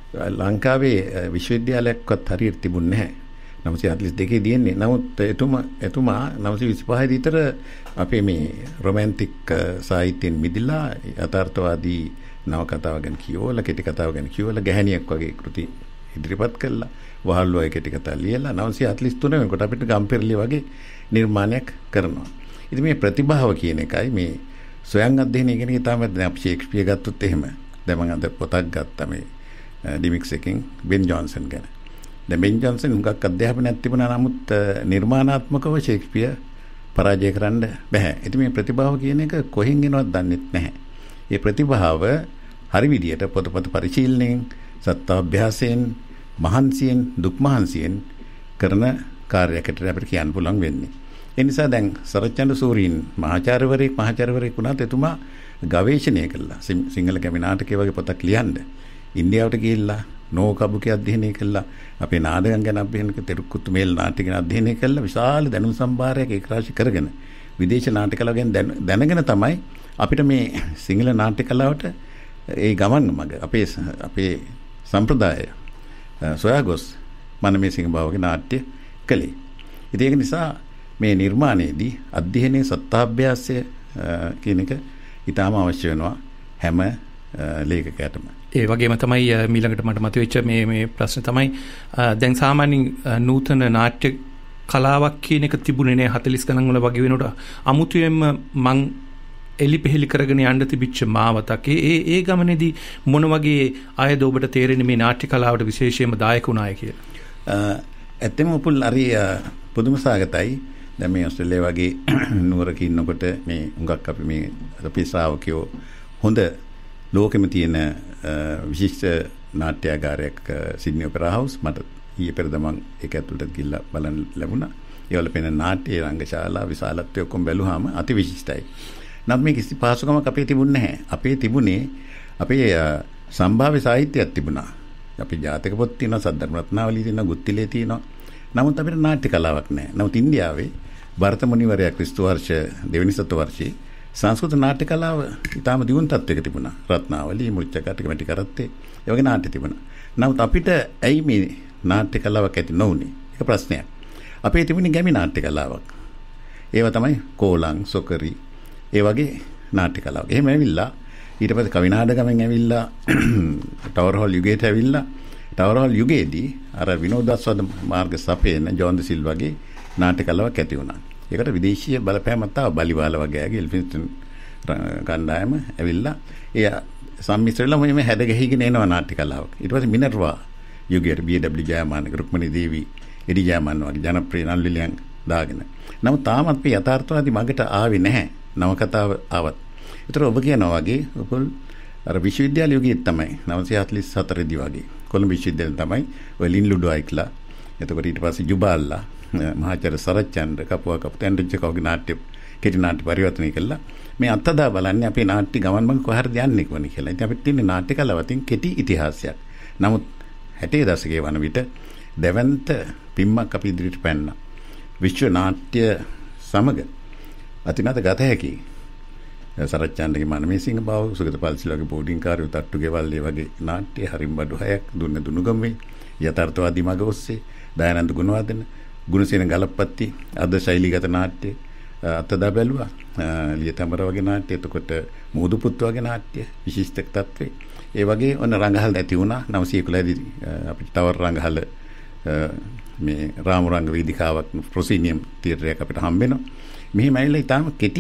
ලංකාවේ විශ්වවිද්‍යාලයක්වත් හරියට තිබුණේ නැහැ. නවසිය හතළිස් දෙකේ දියන්නේ. නමුත් එතුමා එතුමා නවසිය විසිපහේ දීතර අපේ මේ රොමැන්ටික් සාහිත්‍යයෙන් මිදිලා යථාර්ථවාදී නවකතාව ගැන කියවලා කෙටි කතාව ගැන කියවලා ගැහණියක් වගේ කෘති ඉදිරිපත් කළා. වහල්ලු වගේ කෙටි කතා ලියලා නවසිය හතළිස් තුන වෙනකොට අපිට ගම්පෙරළිය වගේ නිර්මාණයක් කරනවා. ඉතින් මේ ප්‍රතිභාව කියන එකයි මේ සොයන් අධ්‍යයනය කියන එක තමයි දැන් අපි ෂේක්ස්පියර් ගත්තොත් එහෙම. දැන් මම අද පොතක් ගත්තා මේ ඩිමික්ස් එකෙන් බෙන් ජොන්සන් ගැන. දැන් බෙන් ජොන්සන් උගක් අධ්‍යාපනයක් තිබුණා නමුත් නිර්මාණාත්මකව ෂේක්ස්පියර් පරාජය කරන්න බෑ. ඉතින් මේ ප්‍රතිභාව කියන එක කොහෙන් එනවද දන්නේ නැහැ. මේ ප්‍රතිභාව හරි විදියට පොතපත පරිශීලනයෙන් සත්‍යාභ්‍යාසයෙන් මහන්සියෙන් දුක් මහන්සියෙන් කරන කාර්යයකට අපිට කියන්න පුළුවන් වෙන්නේ. ඒ නිසා දැන් සරච්චන්ද්‍ර සූරීන් මහාචාර්යවරයෙක් මහාචාර්යවරයෙක් වුණාත් එතුමා ගවේෂණය කළා. සිංහල කැමි නාටකයේ වගේ පොතක් ලියන්න. ඉන්දියාවට ගිහිල්ලා නෝකබුකේ අධ්‍යයනය කළා. අපේ නාටකම් ගැන අධ්‍යයනය කළා. තෙරුක්කුතු මේල් නාටක ගැන අධ්‍යයනය කළා. විශාල දැනුම් සම්භාරයක් ඒක රාශි කරගෙන විදේශ නාටක කලාව ගැන දැනගෙන තමයි අපිට මේ සිංහල නාට්‍ය කලාවට ඒ ගමන් මඟ අපේ අපේ සම්ප්‍රදාය සොයාගොස් මනමේ සිංහබාවගේ නාට්‍ය කළේ. ඉතින් ඒක නිසා මේ නිර්මාණයේදී අධ්‍යයනයේ සත්‍යාභ්‍යාසය කියන එක ඊටාම අවශ්‍ය වෙනවා හැම ලේඛකයාටම. ඒ වගේම තමයි ඊළඟට මට මතුවෙච්ච මේ මේ ප්‍රශ්න තමයි දැන් සාමාන්‍යයෙන් නූතන නාට්‍ය කලාවක් කියන එක තිබුණේ නෑ හතළිස් ගණන් වල වගේ වෙනකොට අමුතුවෙන්ම මං එලි පෙහෙලි කරගෙන යන්න තිබිච්ච මාවතක්. ඒ ඒ ගමනේදී මොන වගේ අයද ඔබට තේරෙන්නේ මේ නාට්‍ය කලාවට විශේෂයෙන්ම දායක වුණාය කියලා? ඇත්තම පුල් හරි පුදුම සාගතයි. දැන් මේ ඔස්ට්‍රේලියාව වගේ නුවරක ඉන්නකොට මේ හුඟක් අපි මේ අපි ශ්‍රාවකයෝ හොඳ ලෝකෙම තියෙන විශිෂ්ට නාට්‍යාගාරයක් සිඩ්නි ඔපෙරා හවුස් මට ඊයේ පෙරද මම ඒක ඇතුළට ගිහිල්ලා බලන්න ලැබුණා. ඒවල පෙනෙන නාට්‍ය රංගශාලා විශාලත්වය ඔක්කොම බැලුවාම අති විශිෂ්ටයි. නම් මේ කිසි පහසුකමක් අපේ තිබුණේ නැහැ. අපේ තිබුණේ අපේ සම්භාව්‍ය සාහිත්‍යයක් තිබුණා. අපේ ජාතක පොත් තියෙනවා, සද්ධර්ම රත්නාවලිය තියෙනවා, ගුත්තිලේ තියෙනවා. නමුත් අපිට නාට්‍ය කලාවක් නැහැ. නමුත් ඉන්දියාවේ භාරත මුනිවරයා ක්‍රිස්තු වර්ෂ දෙවෙනි සත වර්ෂයේ සංස්කෘත නාට්‍ය කලාව ඉතාම දියුණු තත්ත්වයක තිබුණා. රත්නාවලිය, මුරිච්චකටි, කැමැටි කරත්තේ ඒ වගේ නාට්‍ය තිබුණා. නමුත් අපිට ඇයි මේ නාට්‍ය කලාවක් ඇති නොවුනේ? ඒක ප්‍රශ්නයක්. අපේ තිබුණේ ගැමි නාට්‍ය කලාවක්. ඒවා තමයි කෝලං, සොකරි, ඒ වගේ නාට්‍ය කලාවක්. එහෙම ඇවිල්ලා ඊට පස්සේ කවි නාටකමෙන් ඇවිල්ලා ටවර් හෝල් යුගයට ඇවිල්ලා ටවර් හෝල් යුගයේදී අර විනෝදාස්වාද මාර්ග සපේන ජෝන් ද සිල්වාගේ නාට්‍ය කලාවක් ඇති වුණා. ඒකට විදේශීය බලපෑමක් තාව බලිවාල වගේ අයගේ එල්ෆින්ස්ටන් කණ්ඩායම ඇවිල්ලා ඒ සම්මිශ්‍රලා මොනේ හැද ගහගෙන එනවා නාට්‍ය කලාවක්. ඊට පස්සේ මිනර්වා යුගයට B W Jayamanne, Rukmani Devi, Eddie Jayamanne වගේ ජනප්‍රිය නළුලියන් දාගෙන. නමුත් තාමත් මේ යථාර්ථවාදී මගට ආවේ නැහැ. නවකතාව ආවත්. ඒතර ඔබ කියනවා වගේ ඔපල් අර විශ්වවිද්‍යාල යුගයේ තමයි නවසිය හතළිස් හතර දී වගේ කොළඹ විශ්වවිද්‍යාලය තමයි ඔය ලින් ලුඩෝ අයික්ලා. එතකොට ඊට පස්සේ ජුබාල්ලා, මහාචාර්ය සරච්චන්ද්‍ර, කපුවා කපුටැන්ඩිච්ච කවගේ නාට්‍ය කෙටි නාට්‍ය පරිවර්තනය කළා. මේ අත්දැක බලන්නේ අපේ නාට්‍ය ගමන් මඟ කොහරද යන්නේ කොහොනේ කියලා. ඉතින් අපිට තියෙන නාට්‍ය කලාවතින් කෙටි ඉතිහාසයක්. නමුත් හැටේ දශකයේ වන විට දෙවන්ත පිම්මක් අපි ඉදිරියට පැන්නා. විශ්ව නාට්‍ය සමග අතිනත ගත හැකි සරච්චන්ද්‍රගේ මනමේ සිංහ බව, සුගත පල්සිලගේ බෝඩින් කාර්යෝ, තට්ටු ගෙවල්, ඒ වගේ නාට්‍ය හරිම් බඩු හයක් දුන්න දුනුගම්වේ යථාර්ථවාදී මඟ ඔස්සේ දයානන්ද ගුණවර්ධන, ගුණසේන ගලප්පත්ති අද ශෛලීගත නාට්‍ය අත්දැක බැලුවා. ලියතඹර වගේ නාට්‍ය, එතකොට මෝදුපුත් වගේ නාට්‍ය විශිෂ්ට තත්ත්වේ. ඒ වගේ ඔන්න රංගහල් ඇති වුණා. නවසිය එකොළහ දී අපිට තවර රංගහල මේ රාමුරංග වේදිකාවක් ප්‍රොසීනියම් තියටරයක් අපිට හම්බ වෙනවා. මෙහෙම ඇවිල්ලා ඊටාම කෙටි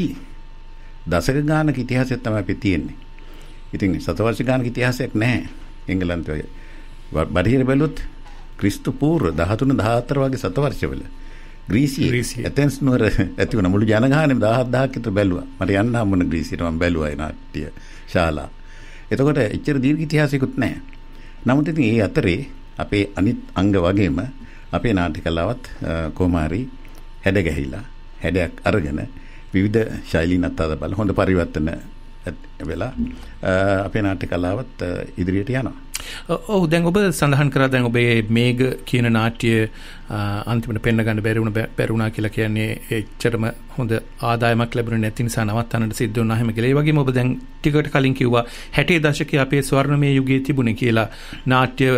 දශක ගානක ඉතිහාසයක් තමයි අපි තියෙන්නේ. ඉතින් සතවර්ෂ ගානක ඉතිහාසයක් නැහැ එංගලන්තයේ. බටහිර බැලුවොත් ක්‍රිස්තු පූර්ව දහතුන දහහතර වගේ සතවර්ෂවල ග්‍රීසියේ ඇතෙන්ස් නුවර ඇති වුණ මුළු ජනගහනයම දහහක් විතර බැලුවා. මට යන්න හම්බුන ග්‍රීසියට මම බැලුවා ඒ නාට්‍ය ශාලා. එතකොට එච්චර දීර්ඝ ඉතිහාසයකුත් නැහැ. නමුත් ඉතින් ඒ අතරේ අපේ අනිත් අංග වගේම අපේ නාට්‍ය කලාවත් කොහොම හරි හැඩ ගැහිලා හැඩයක් අරගෙන විවිධ ශෛලීන් අත්දැක බල හොඳ පරිවර්තන වෙලා අපේ නාට්‍ය කලාවත් ඉදිරියට යනවා. ඔව් දැන් ඔබ සඳහන් කරා දැන් ඔබේ මේඝ කියන නාට්‍ය අන්තිමට පෙන්න ගන්න බැරි වුණ බැරි වුණා කියලා කියන්නේ එච්චරම හොඳ ආදායමක් ලැබුණේ නැති නිසා නවත්තන්නට සිද්ධ වුණා හැම කියලා. ඒ වගේම ඔබ දැන් ටිකට කලින් කිව්වා හැටේ දශකයේ අපේ ස්වර්ණමය යුගයේ තිබුණේ කියලා නාට්‍ය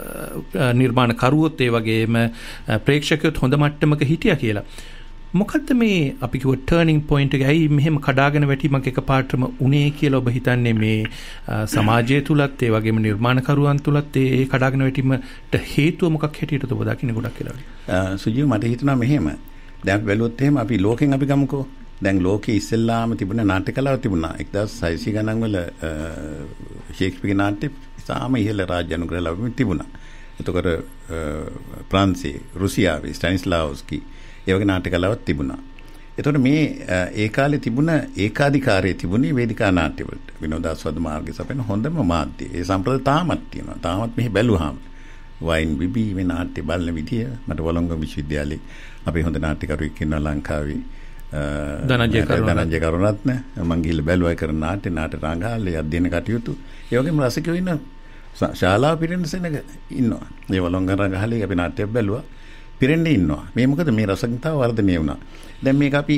නිර්මාණ කරුවොත් ඒ වගේම ප්‍රේක්ෂකයොත් හොඳ මට්ටමක හිටියා කියලා. මොකද්ද මේ අපි කිව්ව ටර්නින් පොයින්ට් එක? ඇයි මෙහෙම කඩාගෙන වැටීමක් එකපාරටම උනේ කියලා ඔබ හිතන්නේ? මේ සමාජය තුලත් ඒ වගේම නිර්මාණකරුවන් තුලත් ඒ කඩාගෙන වැටීමට හේතුව මොකක් හැටියටද ඔබ දකින්නේ ගොඩක් කියලා? සුජීව මට හිතෙනවා මෙහෙම. දැන් බැලුවොත් එහෙම අපි ලෝකෙන් අපි ගමුකෝ. දැන් ලෝකයේ ඉස්සෙල්ලාම තිබුණ නාට්‍ය කලාව තිබුණා. එක්දාස් හයසිය ගණන් වල ෂේක්ස්පියර්ගේ නාට්‍ය ඉතාම ඉහළ රාජ්‍ය අනුග්‍රහ ලැබෙමින් තිබුණා. එතකොට ප්‍රංශේ, රුසියාවේ ස්ටැනිස්ලාව්ස්කි ඒ වගේ නාට්‍ය කලාවක් තිබුණා. එතකොට මේ ඒ කාලේ තිබුණ ඒකාධිකාරයේ තිබුණේ වේදිකා නාට්‍ය වලට. විනෝදාස්වාද මාර්ගය සපයන හොඳම මාධ්‍ය. ඒ සම්ප්‍රදාය තාමත් තියෙනවා. තාමත් මෙහි බැලුවාම වයින් බිබී මේ නාට්‍ය බලන විදිය මට වළංගු විශ්වවිද්‍යාලේ අපේ හොඳ නාට්‍යකරුවෙක් ඉන්නවා ලංකාවේ. ධනංජය කරුණාරත්න. ධනංජය කරුණාරත්න මම ගිහිල්ලා බැලුවා කරන නාට්‍ය නාට්‍ය රංගහල්ලේ අධ්‍යයන කටයුතු. ඒ වගේම රසිකයෝ ඉන්න ශාලාව පිරෙන සෙනඟ ඉන්නවා. ඒ වළංගු රංගහල්ලේ අපි නාට්‍යයක් බැලුවා. පිරෙන්නේ ඉන්නවා. මේ මොකද මේ රසඥතාව වර්ධනය වුණා. දැන් මේක අපි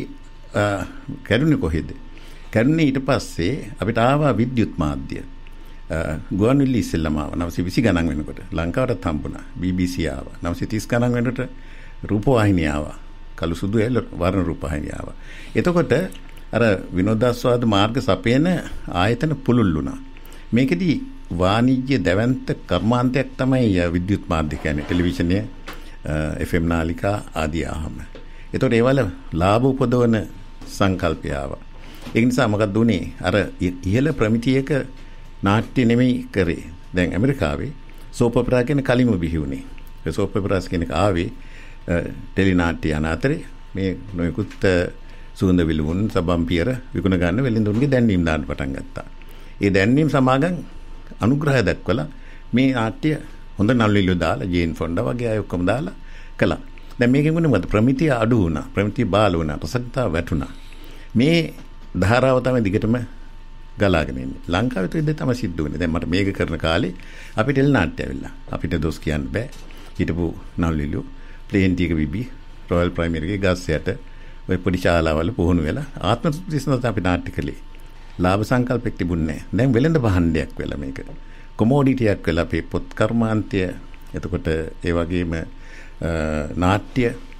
කරුණේ කොහෙද? කරුණේ ඊට පස්සේ අපිට ආවා විද්‍යුත් මාධ්‍ය. ගුවන්විදුලි ඉස්සෙල්ලාම ආවා නවසිය විසි ගණන් වෙනකොට. ලංකාවටත් හම්බුණා. බී බී සී ආවා. නවසිය තිස් ගණන් වෙනකොට රූපවාහිනිය ආවා. කළු සුදු එළ වර්ණ රූපවාහිනිය ආවා. එතකොට අර විනෝදාස්වාද මාර්ග සපයන ආයතන පුළුල් වුණා. මේකෙදි වාණිජ්‍ය දැවැන්ත කර්මාන්තයක් තමයි විද්‍යුත් මාධ්‍ය කියන්නේ. ටෙලිවිෂනය, එෆ් එම් නාලිකා ආදී ආහම. ඒතකොට ඒවල ලාභ උපදවන සංකල්පය ආවා. ඒ නිසා මොකක්ද උනේ? අර ඉහළ ප්‍රමිතියක නාට්‍ය නෙමෙයි කරේ. දැන් ඇමරිකාවේ සෝප් ඔපෙරා කියන කලින්ම බිහි වුණේ. ඒ සෝප් ඔපෙරාස් කියන එක ආවේ ටෙලි නාට්‍ය යන අතරේ මේ නොයෙකුත් සුගඳ විලවුන් සබම් පියර විකුණ ගන්න වෙලින්දුන්ගේ දැන්වීම් දාන්න පටන් ගත්තා. ඒ දැන්වීම් සමාගම් අනුග්‍රහය දක්වලා මේ නාට්‍ය හොඳ නළුලියෝ දාලා ජේන් ෆොන්ඩා වගේ අය ඔක්කොම දාලා කළා. දැන් මේකෙන් වුණේ මොකද? ප්‍රමිතිය අඩු වුණා. ප්‍රමිතිය බාල වුණා. රසකතාව වැටුණා. මේ ධාරාව තමයි දිගටම ගලාගෙන ඉන්නේ. ලංකාවේ તો ඉතින් තමයි සිද්ධ වෙන්නේ. දැන් මට මේක කරන කාලේ අපිට එල් නාට්‍ය ඇවිල්ලා. අපිට දොස් කියන්න බෑ. හිටපු නළුලියෝ ප්ලේන් ටීක බිබි රොයල් ප්‍රයිමරිගේ ගස් යට ඔය පොඩි ශාලාවල පුහුණු වෙලා ආත්ම තෘප්තියත් අපි නාට්‍ය කළේ. ලාභ සංකල්පෙක් තිබුණේ නැහැ. දැන් වෙළඳ භාණ්ඩයක් වෙලා මේක. කොමෝඩිටියක් වෙලා අපේ පොත් කර්මාන්තය. එතකොට ඒ වගේම නාට්‍ය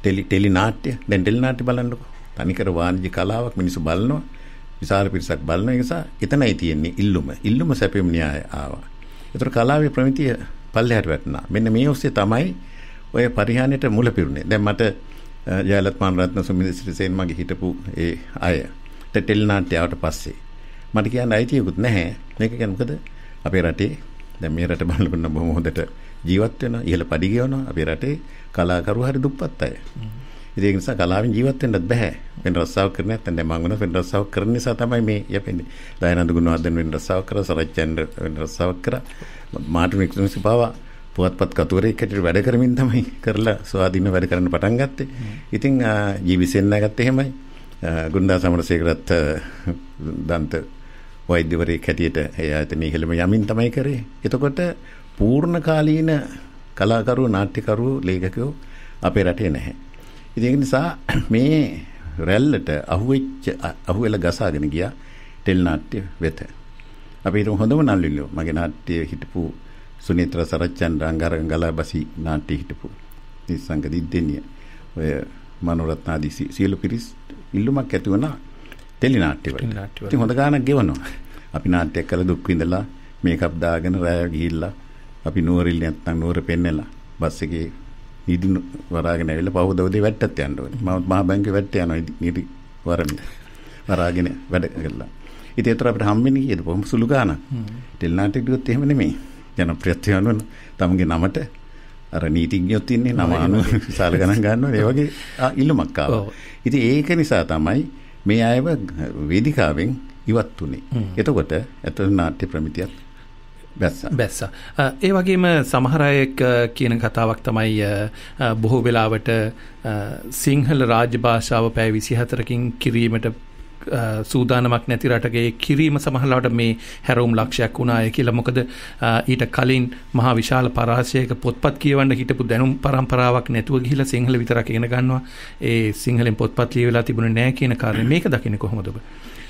ටෙලි ටෙලි නාට්‍ය දැන් ටෙලි නාට්‍ය බලන්නකෝ. තනිකර වාණිජ්‍ය කලාවක් මිනිස්සු බලනවා. විශාල පිරිසක් බලන නිසා එතනයි තියෙන්නේ ඉල්ලුම. ඉල්ලුම සැපෙම න්‍යාය ආවා. ඒතර කලාවේ ප්‍රමිතිය පල්ලෙහාට වැටුණා. මෙන්න මේ ඔස්සේ තමයි ඔය පරිහානියට මුල පිරුණේ. දැන් මට ජයලත් මානරත්න සුමින්ද සිරිසේන මගේ හිටපු ඒ අය ටෙලි නාට්‍ය ආවට පස්සේ මට කියන්න අයිතියකුත් නැහැ. මේක කියන්නේ මොකද අපේ රටේ දැන් මේ රට බලන්න බොහොම හොඳට ජීවත් වෙනවා. ඉහළ පඩි ගෙවනවා. අපේ රටේ කලාකරු හරි දුප්පත් අය. ඒ නිසා කලාවෙන් ජීවත් වෙන්නත් බෑ. වෙන රස්සාවක් කරන්නේ නැත්නම් දැන් මම වෙන වෙන රස්සාවක් කරන නිසා තමයි මේ යපෙන්නේ. දයනන්ද ගුණවර්ධන වෙන රස්සාවක් කරා, සරච්චන්ද්‍ර වෙන රස්සාවක් කරා. මාර්ටින් වික්‍රමසිංහ පාවා පුවත්පත් කතුවරයෙක් හැටියට වැඩ කරමින් තමයි කරලා ස්වාධීන වැඩ කරන්න පටන් ගත්තේ. ඉතින් ජීවිසෙන් නැගත් එහෙමයි. ගුණදා සමරසේකරත් දන්ත වෛද්‍යවරයෙක් හැටියට ඒ ආයතනයේ ඉහළම යමින් තමයි කරේ. එතකොට පූර්ණ කාලීන කලාකරු, නාට්‍යකරු, ලේඛකයෝ අපේ රටේ නැහැ. ඉතින් ඒ නිසා මේ රැල්ලට අහුවෙච්ච අහුවෙලා ගසාගෙන ගියා ටෙලි නාට්‍ය වෙත. අපි හිතමු හොඳම නළුල්ලෝ මගේ නාට්‍ය හිටපු සුනීත්‍ර සරච්චන්ද්‍ර අංගාරංගලබසි නාට්‍ය හිටපු නිසංග දිද්දෙනිය ඔය මනෝරත්න ආදී සියලු පිරිස් ඉල්ලුමක් ඇති වුණා ටෙලි නාට්‍ය වල. ඉතින් හොඳ ගානක් ගෙවනවා. අපි නාට්‍යයක් කළා දුක් විඳලා මේකප් දාගෙන රැය ගිහිල්ලා අපි නුවරිල් නැත්නම් නුවර පෙන්නලා බස් එකේ නිදි වරාගෙන ඇවිල්ලා පහුව දවසේ වැට්ටත් යන්න ඕනේ. මම මහා බැංකුවේ වැට්ට යනවා නිදි වරමින්. වරාගෙන වැඩ කළා. ඉතින් ඒතර අපිට හම්බෙන්නේ කීයද? බොහොම සුළු ගානක්. ටෙලි නාට්‍ය කිව්වොත් එහෙම නෙමෙයි. ජනප්‍රියත්වය යනවා තමගේ නමට අර නීතිඥයොත් ඉන්නේ නම අනුව විශාල ගණන් ගන්නවා. ඒ වගේ ඉල්ලුමක් ආවා. ඉතින් ඒක නිසා තමයි මේ අයව වේදිකාවෙන් ඉවත් වුනේ. එතකොට ඇත්තට නාට්‍ය ප්‍රමිතියක් බැස්සා. බැස්සා. ඒ වගේම සමහර අය කියන කතාවක් තමයි බොහෝ වෙලාවට සිංහල රාජ්‍ය භාෂාව පැය විසිහතරකින් කිරීමට සූදානමක් නැති රටකේ කිරීම සමහරවිට මේ හැරවුම් ලක්ෂයක් වුණාය කියලා. මොකද ඊට කලින් මහා විශාල පරාසයක පොත්පත් කියවන්න හිටපු දැනුම් පරම්පරාවක් නැතුව ගිහිලා සිංහල විතරක් ඉගෙන ගන්නවා. ඒ සිංහලෙන් පොත්පත් ලියවිලා තිබුණේ නැහැ කියන කාරණේ මේක දකින්නේ කොහොමද ඔබ?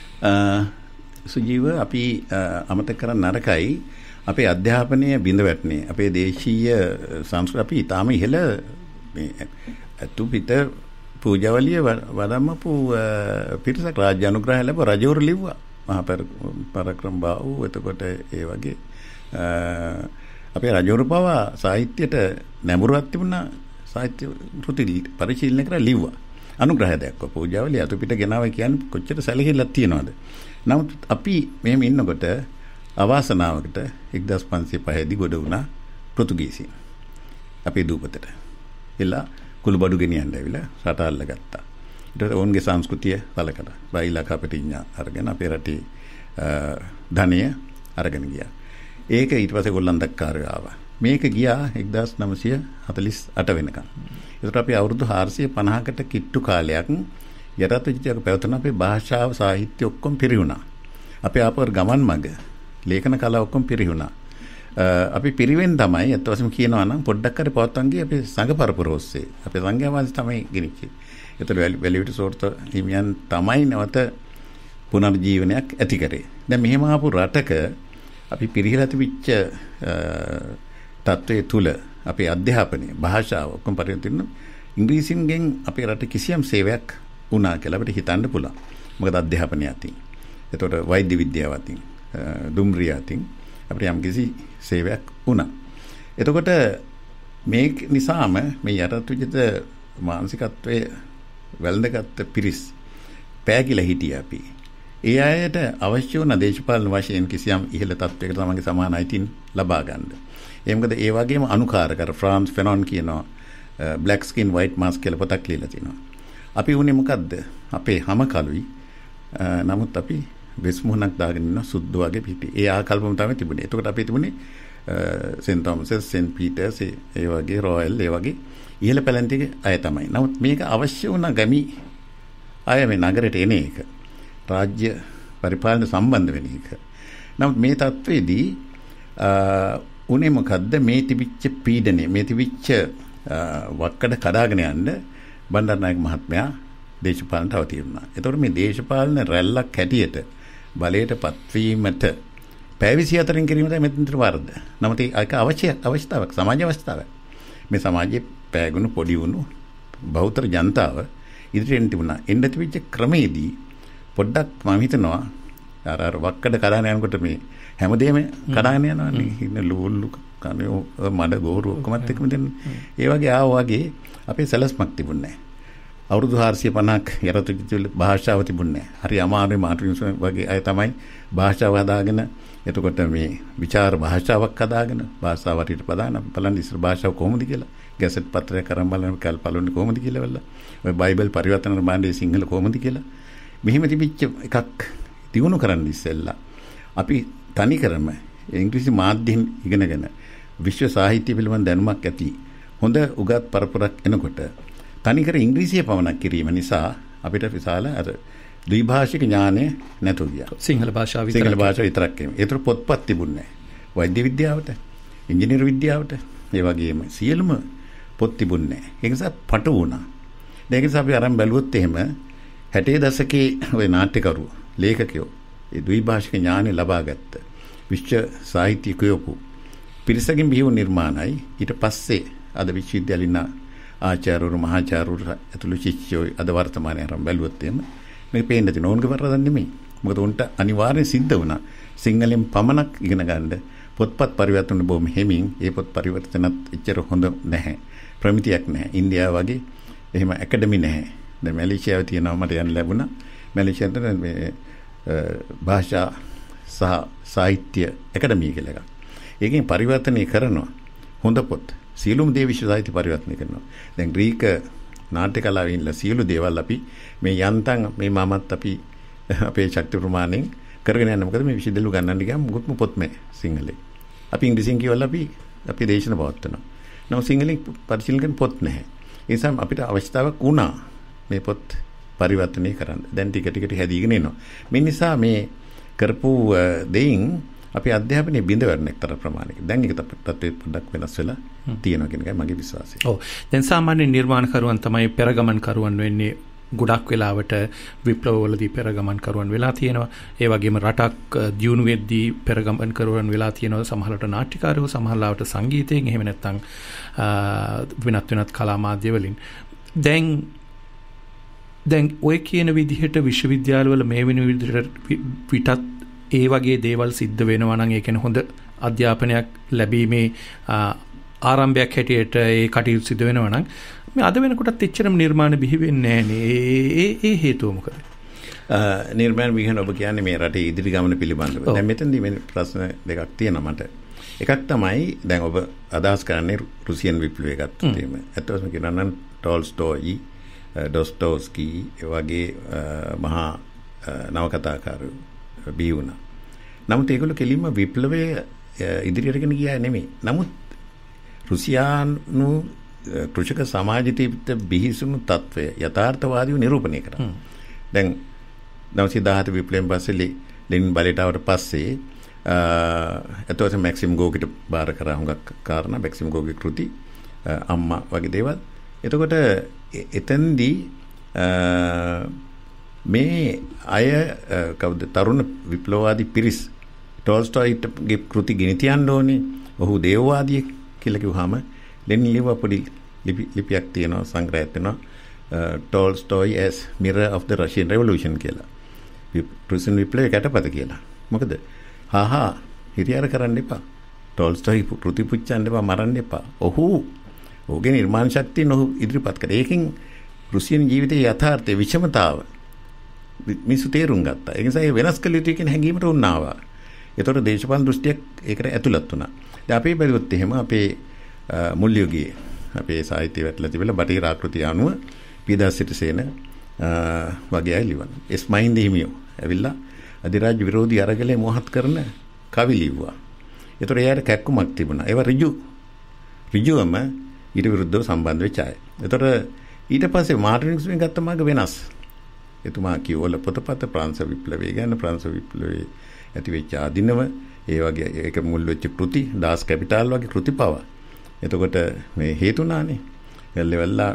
සුජීව අපි අමතක කරන්න නරකයි. අපේ අධ්‍යාපනය බිඳ වැටුනේ. අපේ දේශීය සංස්කෘතිය අපි ඊටාම ඉහළ මේ අතු පිට පූජාවලිය වඩම්මපු පිරිසක් රාජ්‍ය අනුග්‍රහය ලැබුව රජවරු ලිව්වා. මහා පරාක්‍රම බාහු එතකොට ඒ වගේ අපේ රජවරු පවා සාහිත්‍යයට නැඹුරුවක් තිබුණා. සාහිත්‍ය කෘති පරිශීලනය කරලා ලිව්වා. අනුග්‍රහය දක්වා පූජාවලිය අතු පිට ගෙනාවා කියන්නේ කොච්චර සැලකිල්ලක් තියනවද? නමුත් අපි මෙහෙම ඉන්නකොට අවාසනාවකට එක්දහස් පන්සිය පහ දී ගොඩ වුණා පෘතුගීසීන්. අපේ දූපතට. එලා කුළුබඩු ගෙනියන්න ඇවිල්ලා රට අල්ලගත්තා. ඊට පස්සේ ඔවුන්ගේ සංස්කෘතිය බලකලා බයිලා කපටිඤ්ඤා අරගෙන අපේ රටේ ධනය අරගෙන ගියා. ඒක ඊට පස්සේ ගොල්ලන්දක්කාරයෝ ආවා. මේක ගියා එක්දහස් නවසිය හතළිස් අට වෙනකන්. ඒකට අපි අවුරුදු හාරසිය පනහකට කිට්ටු කාලයක් යටත් විජිතයක පැවතුන අපේ භාෂාව සාහිත්‍ය ඔක්කොම පිරිහුණා. අපේ ආපර ගමන් මඟ ලේඛන කලාව ඔක්කොම පිරිහුණා. අපි පිරිවෙන් තමයි අත් වශයෙන්ම කියනවා නම් පොඩ්ඩක් හරි පවත්වන් ගියේ අපේ සංඝ පරපුර ඔස්සේ. අපේ සංඝයා වහන්සේ තමයි ගෙනිච්චේ. ඒතර වැලිවිට සෝර්ත හිමියන් තමයි නැවත පුනර්ජීවනයක් ඇති කරේ. දැන් මෙහෙම ආපු රටක අපි පිරිහිලා තිබිච්ච තත්ත්වයේ තුල අපේ අධ්‍යාපනය භාෂාව ඔක්කොම පරිවර්තන ඉංග්‍රීසියෙන් අපේ රට කිසියම් සේවයක් වුණා කියලා අපිට හිතන්න පුළුවන්. මොකද අධ්‍යාපනය අතින්. ඒතකොට වෛද්‍ය විද්‍යාව අතින්, දුම්රිය අතින් අපිට යම් කිසි සේවයක් වුණා. එතකොට මේ නිසාම මේ යටත් විජිත මානසිකත්වයේ වැළඳගත් පිරිස් පෑගිලා හිටියා අපි. ඒ අයට අවශ්‍ය වුණ දේශපාලන වශයෙන් කිසියම් ඉහළ තත්ත්වයකට තමන්ගේ සමාන අයිතීන් ලබා ගන්න. ඒ මොකද ඒ වගේම අනුකාරකර ෆ්‍රාන්ස් ෆෙනොන් කියනවා black skin white mask කියලා පොතක් ලියලා තිනවා. අපි උනේ මොකද්ද? අපේ හැම කලුයි. නමුත් අපි වෙස්මුණක් දාගෙන ඉන්න සුද්ධ වගේ පිටි. ඒ ආකල්පම තමයි තිබුණේ. එතකොට අපි තිබුණේ සෙන්ට් තෝමස් සෙන්ට් පීටර්ස් ඒ වගේ රොයල් ඒ වගේ ඉහළ පැලැන්තිගේ අය තමයි. නමුත් මේක අවශ්‍ය වුණ ගමි අය මේ නගරයට එන එක. රාජ්‍ය පරිපාලන සම්බන්ධ වෙන එක. නමුත් මේ තත්ත්වයේදී උනේ මොකද්ද? මේ තිබිච්ච පීඩනය, මේ තිබිච්ච වක්කඩ කඩාගෙන යන්න බණ්ඩාරනායක මහත්මයා දේශපාලනට අවතීර්ණා. ඒතකොට මේ දේශපාලන රැල්ලක් හැටියට බලයට පත්වීමට පැය විසිහතරෙන් කිරීම තමයි මෙතනතර වරද. නමුත් ඒක අවශ්‍ය අවශ්‍යතාවක්, සමාජ අවශ්‍යතාවක්. මේ සමාජයේ පෑගුණු පොඩි වුණු බහුතර ජනතාව ඉදිරියට එන්න තිබුණා. එන්න තිබිච්ච ක්‍රමේදී පොඩ්ඩක් මම හිතනවා අර අර වක්කඩ කඩාන යනකොට මේ හැමදේම කඩාගෙන යනවානේ. ඉන්න ලූල්ලු කණෝ මඩ ගෝරු ඔක්කොමත් එක්කම දෙන්නේ. ඒ වගේ ආව වගේ අපේ සැලැස්මක් තිබුණේ නැහැ. අවුරුදු හාරසිය පනහක් යරතුජිතුල භාෂාව තිබුණේ නැහැ. හරි අමාරුයි මාර්ටින් වගේ අය තමයි භාෂාව හදාගෙන එතකොට මේ විචාර භාෂාවක් හදාගෙන භාෂාව වටේට පදාන බලන්න ඉස්සර භාෂාව කොහොමද කියලා ගැසට් පත්‍රයක් කරන් බලන්න කල් පළවෙනි කොහොමද කියලා වල ඔය බයිබල් පරිවර්තන භාණ්ඩයේ සිංහල කොහොමද කියලා මෙහිම තිබිච්ච එකක් දිනු කරන්න ඉස්සෙල්ලා අපි තනි කරම ඉංග්‍රීසි මාධ්‍යෙන් ඉගෙනගෙන විශ්ව සාහිත්‍ය පිළිබඳ දැනුමක් ඇති හොඳ උගත් පරපුරක් එනකොට තනිකර ඉංග්‍රීසිය පමණක් කිරීම නිසා අපිට විශාල අර ද්විභාෂික ඥානය නැතු ගියා. සිංහල භාෂාව විතරක්. සිංහල භාෂාව විතරක් නෙමෙයි. ඒතර පොත්පත් තිබුණේ නැහැ. වෛද්‍ය විද්‍යාවට, ඉංජිනේරු විද්‍යාවට, ඒ වගේම සියලුම පොත් තිබුණේ නැහැ. ඒ නිසා පටු වුණා. ඒක නිසා අපි අරන් බැලුවොත් එහෙම හැටේ දශකයේ ওই නාට්‍යකරු, ලේඛකයෝ ඒ ද්විභාෂික ඥානය ලබා ගත්ත විශ්ව සාහිත්‍ය කියවපු පිරිසකින් බිහි වූ නිර්මාණයි ඊට පස්සේ අද විශ්වවිද්‍යාලින ආචාර්යවරු මහාචාර්යවරු ඇතුළු ශිෂ්‍යයෝ අද වර්තමානයේ අරන් බැලුවොත් එහෙම මේ පේන්න තියෙන ඕන්ගේ වරදක් නෙමෙයි. මොකද උන්ට අනිවාර්යෙන් සිද්ධ වුණා සිංහලෙන් පමණක් ඉගෙන ගන්න පොත්පත් පරිවර්තන බොහොම හිමින් ඒ පොත් පරිවර්තනත් එච්චර හොඳ නැහැ. ප්‍රමිතියක් නැහැ. ඉන්දියාව වගේ එහෙම ඇකඩමි නැහැ. දැන් මැලේසියාවේ තියෙනවා මට යන්න ලැබුණා. මැලේසියාවේ මේ භාෂා සහ සාහිත්‍ය ඇකඩමි කියලා එකක්. ඒකෙන් පරිවර්තනය කරනවා හොඳ පොත්. සියලුම දේ විශ්ව සාහිත්‍ය පරිවර්තනය කරනවා. දැන් ග්‍රීක නාට්‍ය කලාවේ ඉන්න සියලු දේවල් අපි මේ යන්තම් මේ මමත් අපි අපේ ශක්ති ප්‍රමාණයෙන් කරගෙන යන්න. මොකද මේ විශ්වවිද්‍යාල ගන්නන්න ගියාම මුකුත්ම පොත් නැහැ සිංහලෙන්. අපි ඉංග්‍රීසියෙන් කියවලා අපි අපි දේශන පවත්වනවා. නමුත් සිංහලෙන් පරිශීලන කරන පොත් නැහැ. ඒ නිසා අපිට අවස්ථාවක් වුණා මේ පොත් පරිවර්තනය කරන්න. දැන් ටික ටික හැදීගෙන එනවා. මේ නිසා මේ කරපු දෙයින් අපි අධ්‍යාපනයේ බිඳ වැටෙන එක්තරා ප්‍රමාණයක. දැන් ඒක තත්ත්වයේ පොඩ්ඩක් වෙනස් වෙලා තියෙනවා කියන එකයි මගේ විශ්වාසය. ඔව්. දැන් සාමාන්‍ය නිර්මාණකරුවන් තමයි පෙරගමන් කරුවන් වෙන්නේ. ගොඩක් වෙලාවට විප්ලවවලදී පෙරගමන් කරුවන් වෙලා තියෙනවා. ඒ වගේම රටක් දියුණු වෙද්දී පෙරගමන් කරුවන් වෙලා තියෙනවා. සමහරවිට නාට්‍යකාරයෝ, සමහරවිට සංගීතයෙන්, එහෙම නැත්නම් වෙනත් වෙනත් කලා මාධ්‍ය වලින්. දැන් දැන් ඔය කියන විදිහට විශ්වවිද්‍යාලවල මේ වෙන විදිහට පිටත් ඒ වගේ දේවල් සිද්ධ වෙනවා නම් ඒ කියන්නේ හොඳ අධ්‍යාපනයක් ලැබීමේ ආරම්භයක් හැටියට ඒ කටයුතු සිද්ධ වෙනවා නම් මේ අද වෙනකොටත් එච්චරම නිර්මාණ බිහි වෙන්නේ නැහැ නේ. ඒ ඒ හේතුව මොකද? නිර්මාණ බිහි වෙන ඔබ කියන්නේ මේ රටේ ඉදිරි ගමන පිළිබඳව. දැන් මෙතනදී මේ ප්‍රශ්න දෙකක් තියෙනවා මට. එකක් තමයි දැන් ඔබ අදහස් කරන්නේ රුසියන් විප්ලවය ගත්තොත් එහෙම. ඇත්තටම කියනවා නම් ටෝල්ස්ටෝයි, ඩොස්ටෝස්කී වගේ මහා නවකතාකාරයෝ බිහි වුණා. නමුත් ඒගොල්ලෝ කෙලින්ම විප්ලවය ඉදිරියට ගෙන ගියා නෙමෙයි. නමුත් රුසියානු කෘෂික සමාජයට බිහිසුණු තත්වය යථාර්ථවාදීව නිරූපණය කරා. දැන් නවසිය දහහත විප්ලවයෙන් පස්සේ ලෙනින් බලයට ආවට පස්සේ එතකොට මැක්සිම් ගෝගිට බාර කරා හුඟක් කාරණා මැක්සිම් ගෝගේ කෘති අම්මා වගේ දේවල්. එතකොට එතෙන්දී මේ අය කවුද තරුණ විප්ලවවාදී පිරිස් ටෝල්ස්ටෝයිගේ කෘති ගෙන තියන්න ඕනේ. ඔහු දේවවාදී කියලා කිව්වහම ලෙනින් ලියව පොඩි ලිපියක් තියෙනවා සංග්‍රහයක් තියෙනවා Tolstoy as mirror of the Russian Revolution කියලා. රුසියන් විප්ලවයේ කැටපත කියලා. මොකද හා හා හිරියාර කරන්න එපා. ටෝල්ස්ටෝයි කෘති පුච්චන්න එපා, මරන්න එපා. ඔහු ඔහුගේ නිර්මාණ ශක්තිය ඔහු ඉදිරිපත් කරා. ඒකෙන් රුසියන් ජීවිතයේ යථාර්ථයේ විෂමතාව මිනිස්සු තේරුම් ගත්තා. ඒ නිසා ඒ වෙනස් කළ යුතුයි කියන හැඟීමට උන්නාවා. ඒතකොට දේශපාලන දෘෂ්ටියක් ඒකට ඇතුළත් වුණා. දැන් අපේ බැලුවොත් එහෙම අපේ මුල් යුගයේ අපේ සාහිත්‍ය වැටලා තිබෙලා බටහිර ආකෘතිය අනුව පීඩා සිටසේන වගේ අය ලිවන. එස්මයින් දෙහිමියෝ ඇවිල්ලා අධිරාජ්‍ය විරෝධී අරගලේ මොහත් කරන කවි ලිව්වා. ඒතකොට එයාට කැක්කුමක් තිබුණා. ඒවා ඍජු ඍජුවම ඊට විරුද්ධව සම්බන්ධ වෙච්ච අය. ඒතකොට ඊට පස්සේ මාර්ටින් ලූතර් ගත්ත මාර්ග වෙනස්. එතුමා කියවල පොතපත ප්‍රංශ විප්ලවය ගැන ප්‍රංශ විප්ලවයේ ඇති වෙච්ච ආධිනව ඒ වගේ ඒක මුල් වෙච්ච කෘති දාස් කැපිටල් වගේ කෘති පව. එතකොට මේ හේතුණානේ එල්ලෙවලා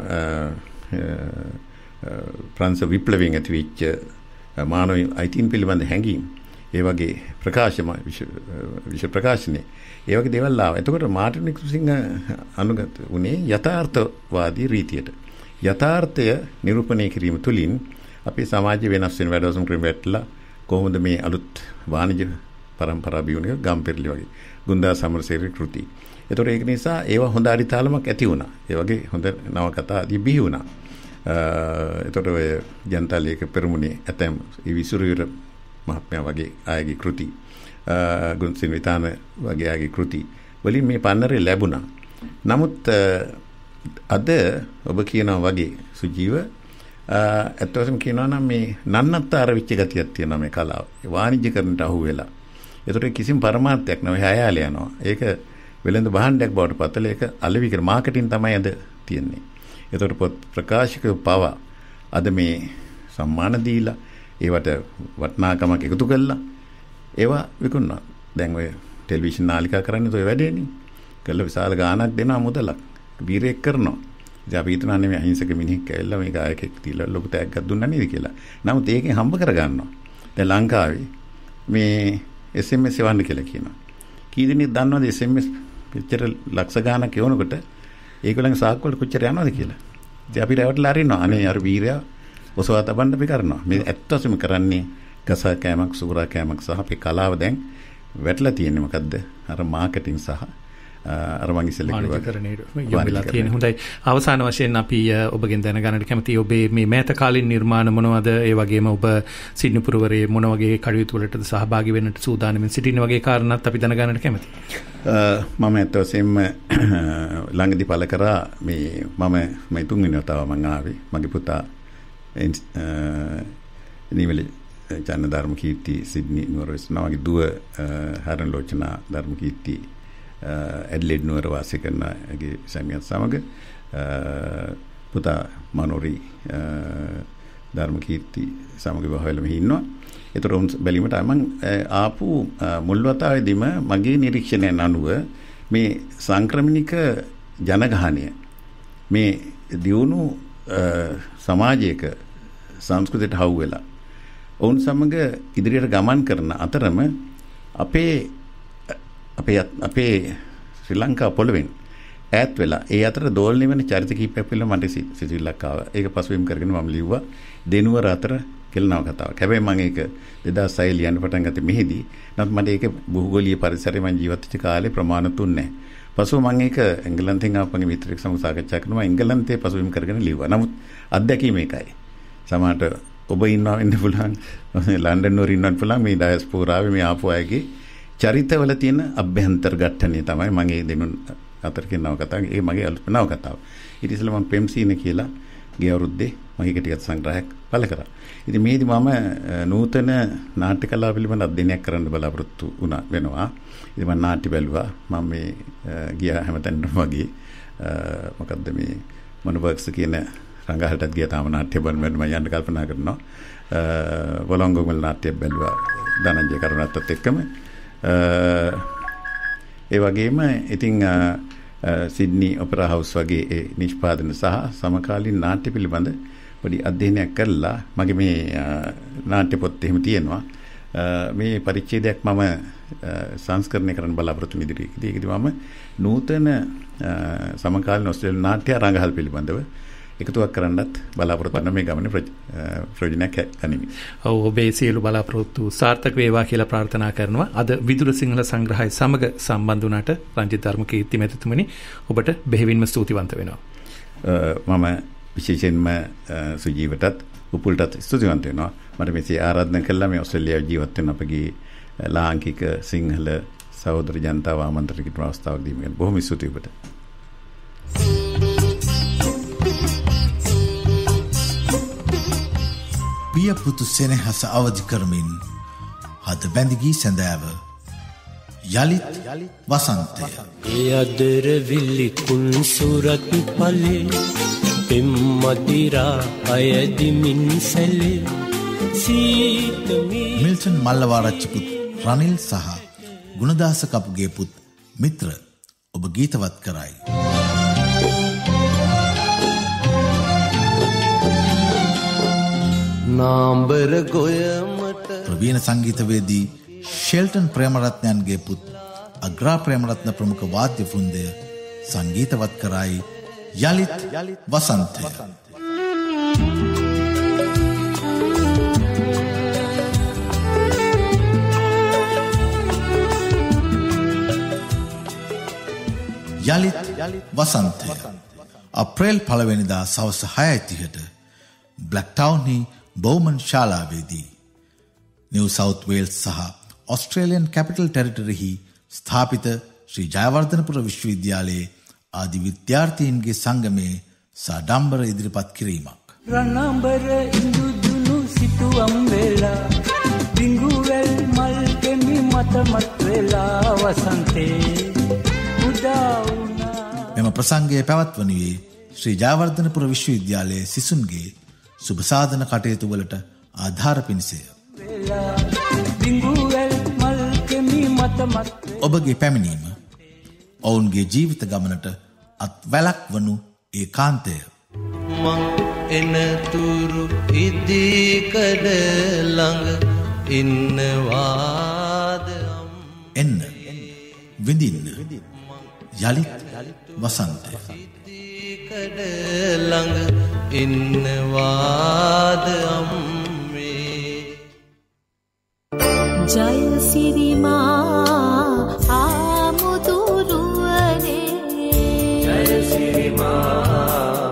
ප්‍රංශ විප්ලවයෙන් ඇති වෙච්ච මානව අයිතීන් පිළිබඳ හැඟීම් ඒ වගේ ප්‍රකාශම විශ්ව ප්‍රකාශනේ ඒ වගේ දේවල් ආවා. එතකොට මාර්ටින් ලූතර් සිංහ අනුගත උනේ යථාර්ථවාදී රීතියට. යථාර්ථය නිරූපණය කිරීම තුළින් අපේ සමාජය වෙනස් වෙන වැඩවසම් ක්‍රම වැටලා කොහොමද මේ අලුත් වාණිජ පරම්පරා බියුණේ ගම්පෙරළි වගේ ගුන්දා සමරසේරි කෘති. ඒතකොට ඒක නිසා ඒවා හොඳ අරිතාලමක් ඇති වුණා. ඒ වගේ හොඳ නවකතා ආදී බිහි වුණා. එතකොට ඔය ජනතාලේක පෙරමුණේ ඇතැම් විසුරුවිර මහත්මයා වගේ ආයගේ කෘති ගුන්සින් විතාන වගේ ආයගේ කෘති වලින් මේ පන්නරේ ලැබුණා. නමුත් අද ඔබ කියනවා වගේ සුජීව ඇත්තටම කියනවා නම් මේ නන්නත්තර වෙච්ච ගතියක් තියෙනවා මේ කලාව. වාණිජ්‍යකරණයට අහු වෙලා. ඒතකොට කිසිම පරමාර්ථයක් නැහැ. හැයාල යනවා. ඒක වෙළඳ භාණ්ඩයක් බවට පතලා ඒක අලෙවි කර මාකටිං තමයි අද තියෙන්නේ. ඒතකොට පොත් ප්‍රකාශක පව අද මේ සම්මාන දීලා ඒවට වටිනාකමක් එකතු කළා ඒවා විකුණනවා. දැන් ඔය ටෙලිවිෂන් නාලිකා කරන්නේ ඔය වැඩේනේ. කළ විශාල ගාණක් දෙනවා මුදලක්. වීරයෙක් කරනවා. ඉතින් අපි හිතනවා නෙමෙයි අහිංසක මිනිහෙක් ඇවිල්ලා මේ ගායකෙක් තියලා ලොකු තෑග්ගක් දුන්නා නේද කියලා. නමුත් ඒකෙන් හම්බ කරගන්නවා. දැන් ලංකාවේ මේ එස් එම් එස් එවන්න කියලා කියනවා. කී දෙනෙක් දන්නවද එස් එම් එස් පිටර ලක්ෂ ගාණක් එවනකොට ඒගොල්ලන්ගේ සාක්කුවල කොච්චර යනවද කියලා. ඉතින් අපි රැවටලා අරිනවා. අනේ අර වීරයා ඔසවා තබන්න අපි කරනවා. මේ ඇත්තටම කරන්නේ ගසා කෑමක් සුරා කෑමක් සහ අපේ කලාව දැන් වැටලා තියෙන්නේ මොකද්ද? අර මාකටිං සහ අර මං ඉස්සෙල්ලා කිව්වා තියෙන හොඳයි. අවසාන වශයෙන් අපි ඔබගෙන් දැනගන්නට කැමතියි ඔබේ මේ මෑත කාලින නිර්මාණ මොනවද? ඒ වගේම ඔබ සිඩ්නි පුරවරේ මොන වගේ කටයුතු වලටද සහභාගී වෙන්නට සූදානම්ෙන් සිටින වගේ කාරණාත් අපි දැනගන්නට කැමතියි. මම ඇත්තටම ළඟදී පළ කරා මේ මම මේ තුන්වෙනි වතාව මං ආවේ මගේ පුතා නිවල චන්න ධර්මකීර්ති සිඩ්නි නුවර වෙස්නාගේ දුව හරන් ලෝචනා ධර්මකීර්ති ඇඩ්ලෙඩ් නුවර වාසය කරනගේ සැමියත් සමග පුතා මනෝරි ධර්මකීර්ති සමග බහවලම ඉන්නවා. ඒතර උන් බැලීමට මම ආපු මුල් වතාවේදීම මගේ නිරීක්ෂණයන් අනුව මේ සංක්‍රමණික ජනගහනය මේ දියුණු සමාජයක සංස්කෘතියට හවු වෙලා ඔවුන් සමග ඉදිරියට ගමන් කරන අතරම අපේ අපේ අපේ ශ්‍රී ලංකා පොළවෙන් ඈත් වෙලා ඒ අතර දෝලණය වෙන චරිත කීපයක් පිළිබඳව මට සිතිවිල්ලක් ආවා. ඒක පසුබිම් කරගෙන මම ලිව්වා දෙනුවර අතර කෙල්ලනව කතාවක්. හැබැයි මම ඒක දෙදාස් හය ලියන්න පටන් ගත්තේ මෙහිදී. නමුත් මට ඒක භූගෝලීය පරිසරයේ මම ජීවත් වෙච්ච කාලේ ප්‍රමාණ තුන්නේ නැහැ. පසුව මම ඒක එංගලන්තෙන් ආපුගේ මිත්‍රෙක් සමග සාකච්ඡා කරනවා. එංගලන්තයේ පසුබිම් කරගෙන ලිව්වා. නමුත් අත්දැකීම එකයි. සමහරට ඔබ ඉන්නවා වෙන්න පුළුවන්. ලන්ඩන් නුවර ඉන්නත් පුළුවන්. මේ ඩයස්පෝරාවේ මේ ආපු අයගේ චරිතවල තියෙන අභ්‍යන්තර ඝට්ටණය තමයි මම ඒ දෙනුන් අතර කියන නව කතාව. ඒ මගේ අලුත් නව කතාව. ඊට ඉස්සෙල්ලා මම පෙම්සීන කියලා ගිය අවුරුද්දේ මම ඒක ටිකක් සංග්‍රහයක් පළ කරා. ඉතින් මේදී මම නූතන නාට්‍ය කලාව පිළිබඳ අධ්‍යයනයක් කරන්න බලාපොරොත්තු වුණා වෙනවා. ඉතින් මම නාට්‍ය බැලුවා. මම මේ ගියා හැමතැනම වගේ මොකද්ද මේ මොනවර්ක්ස් කියන රංගහලටත් ගියා තාම නාට්‍ය බලන්න මම යන්න කල්පනා කරනවා. වොලොංගොමල් නාට්‍ය බැලුවා ධනංජය කරුණාත්තත් එක්කම. ඒ වගේම ඉතින් සිඩ්නි ඔපෙරා හවුස් වගේ ඒ නිෂ්පාදන සහ සමකාලීන නාට්‍ය පිළිබඳ පොඩි අධ්‍යයනයක් කරලා මගේ මේ නාට්‍ය පොත් එහෙම තියෙනවා. මේ පරිච්ඡේදයක් මම සංස්කරණය කරන්න බලාපොරොත්තු වෙන ඉදිරියේදී ඒකදී මම නූතන සමකාලීන ඔස්ට්‍රේලියානු නාට්‍ය රංගහල් පිළිබඳව එකතුවක් කරන්නත් බලාපොරොත්තු වෙන මේ ගමනේ ප්‍රයෝජනයක් ගනිමි. ඔව් ඔබේ සියලු බලාපොරොත්තු සාර්ථක වේවා කියලා ප්‍රාර්ථනා කරනවා. අද විදුර සිංහල සංග්‍රහය සමග සම්බන්ධ වුණාට රංජිත් ධර්මකීර්ති මැතිතුමනි ඔබට බෙහෙවින්ම ස්තුතිවන්ත වෙනවා. මම විශේෂයෙන්ම සුජීවටත් උපුල්ටත් ස්තුතිවන්ත වෙනවා. මට මෙසේ ආරාධනා කළා මේ ඔස්ට්‍රේලියාවේ ජීවත් වෙන අපගේ ලාංකික සිංහල සහෝදර ජනතාව ආමන්ත්‍රණය කිරීම අවස්ථාවක් දීම ගැන බොහොම ස්තුතියි ඔබට. පිය පුතු සෙනෙහස අවදි කරමින් හද බැඳගී සැඳෑව යලිත් වසන්තය. ඒ අදර විල්ලිකුන් සුරත් පලේ පෙම් මදිරා අයදිමින් සැලේ සීතමී. මිල්ටන් මල්ලවාරච්චිපුත් රනිල් සහ ගුණදාස කපුගේ පුත් මිත්‍ර ඔබ ගීතවත් කරයි. නාම්බර ගොයමට ප්‍රවීණ සංගීතවේදී ෂෙල්ටන් ප්‍රේමරත්නයන්ගේ පුත් අග්‍රා ප්‍රේමරත්න ප්‍රමුඛ වාද්‍ය වෘන්දය සංගීතවත් කරයි යලිත් වසන්තය. යළිත් වසන්තය අප්‍රේල් පළවෙනිදා සවස හය තිහට බ්ලැක් ටවුන්හි බෝමන් ශාලාවේදී නිව් සවුත් වේල්ස් සහ ඔස්ට්‍රේලියන් කැපිටල් ටෙරිටරිහි ස්ථාපිත ශ්‍රී ජයවර්ධනපුර විශ්වවිද්‍යාලයේ ආදි විද්‍යාර්ථීන්ගේ සංගමයේ සාඩම්බර ඉදිරිපත් කිරීමක්. රණම්බර ඉඳුදුනු සිතුවම් වෙලා බිඟුවැල් මල් කෙමි මතමත් වෙලා වසන්තේ උදා වුණා. මෙම ප්‍රසංගය පැවැත්වනුයේ ශ්‍රී ජයවර්ධනපුර විශ්වවිද්‍යාලයේ සිසුන්ගේ සුබ සාධන කටයුතු වලට ආධාර පිණිසය. ඔබගේ පැමිණීම ඔවුන්ගේ ජීවිත ගමනට අත්වැලක් වනු ඒකාන්තය. මං එනතුරු ඉදිකඩ ළඟ ඉන්නවාද එන්න විඳින්න යළිත් වසන්තය. ඉදිකඩ ළඟ ඉන්නවාද අම්මේ ජයසිරිමා ආමුදුරුවනේ ජයසිරිමා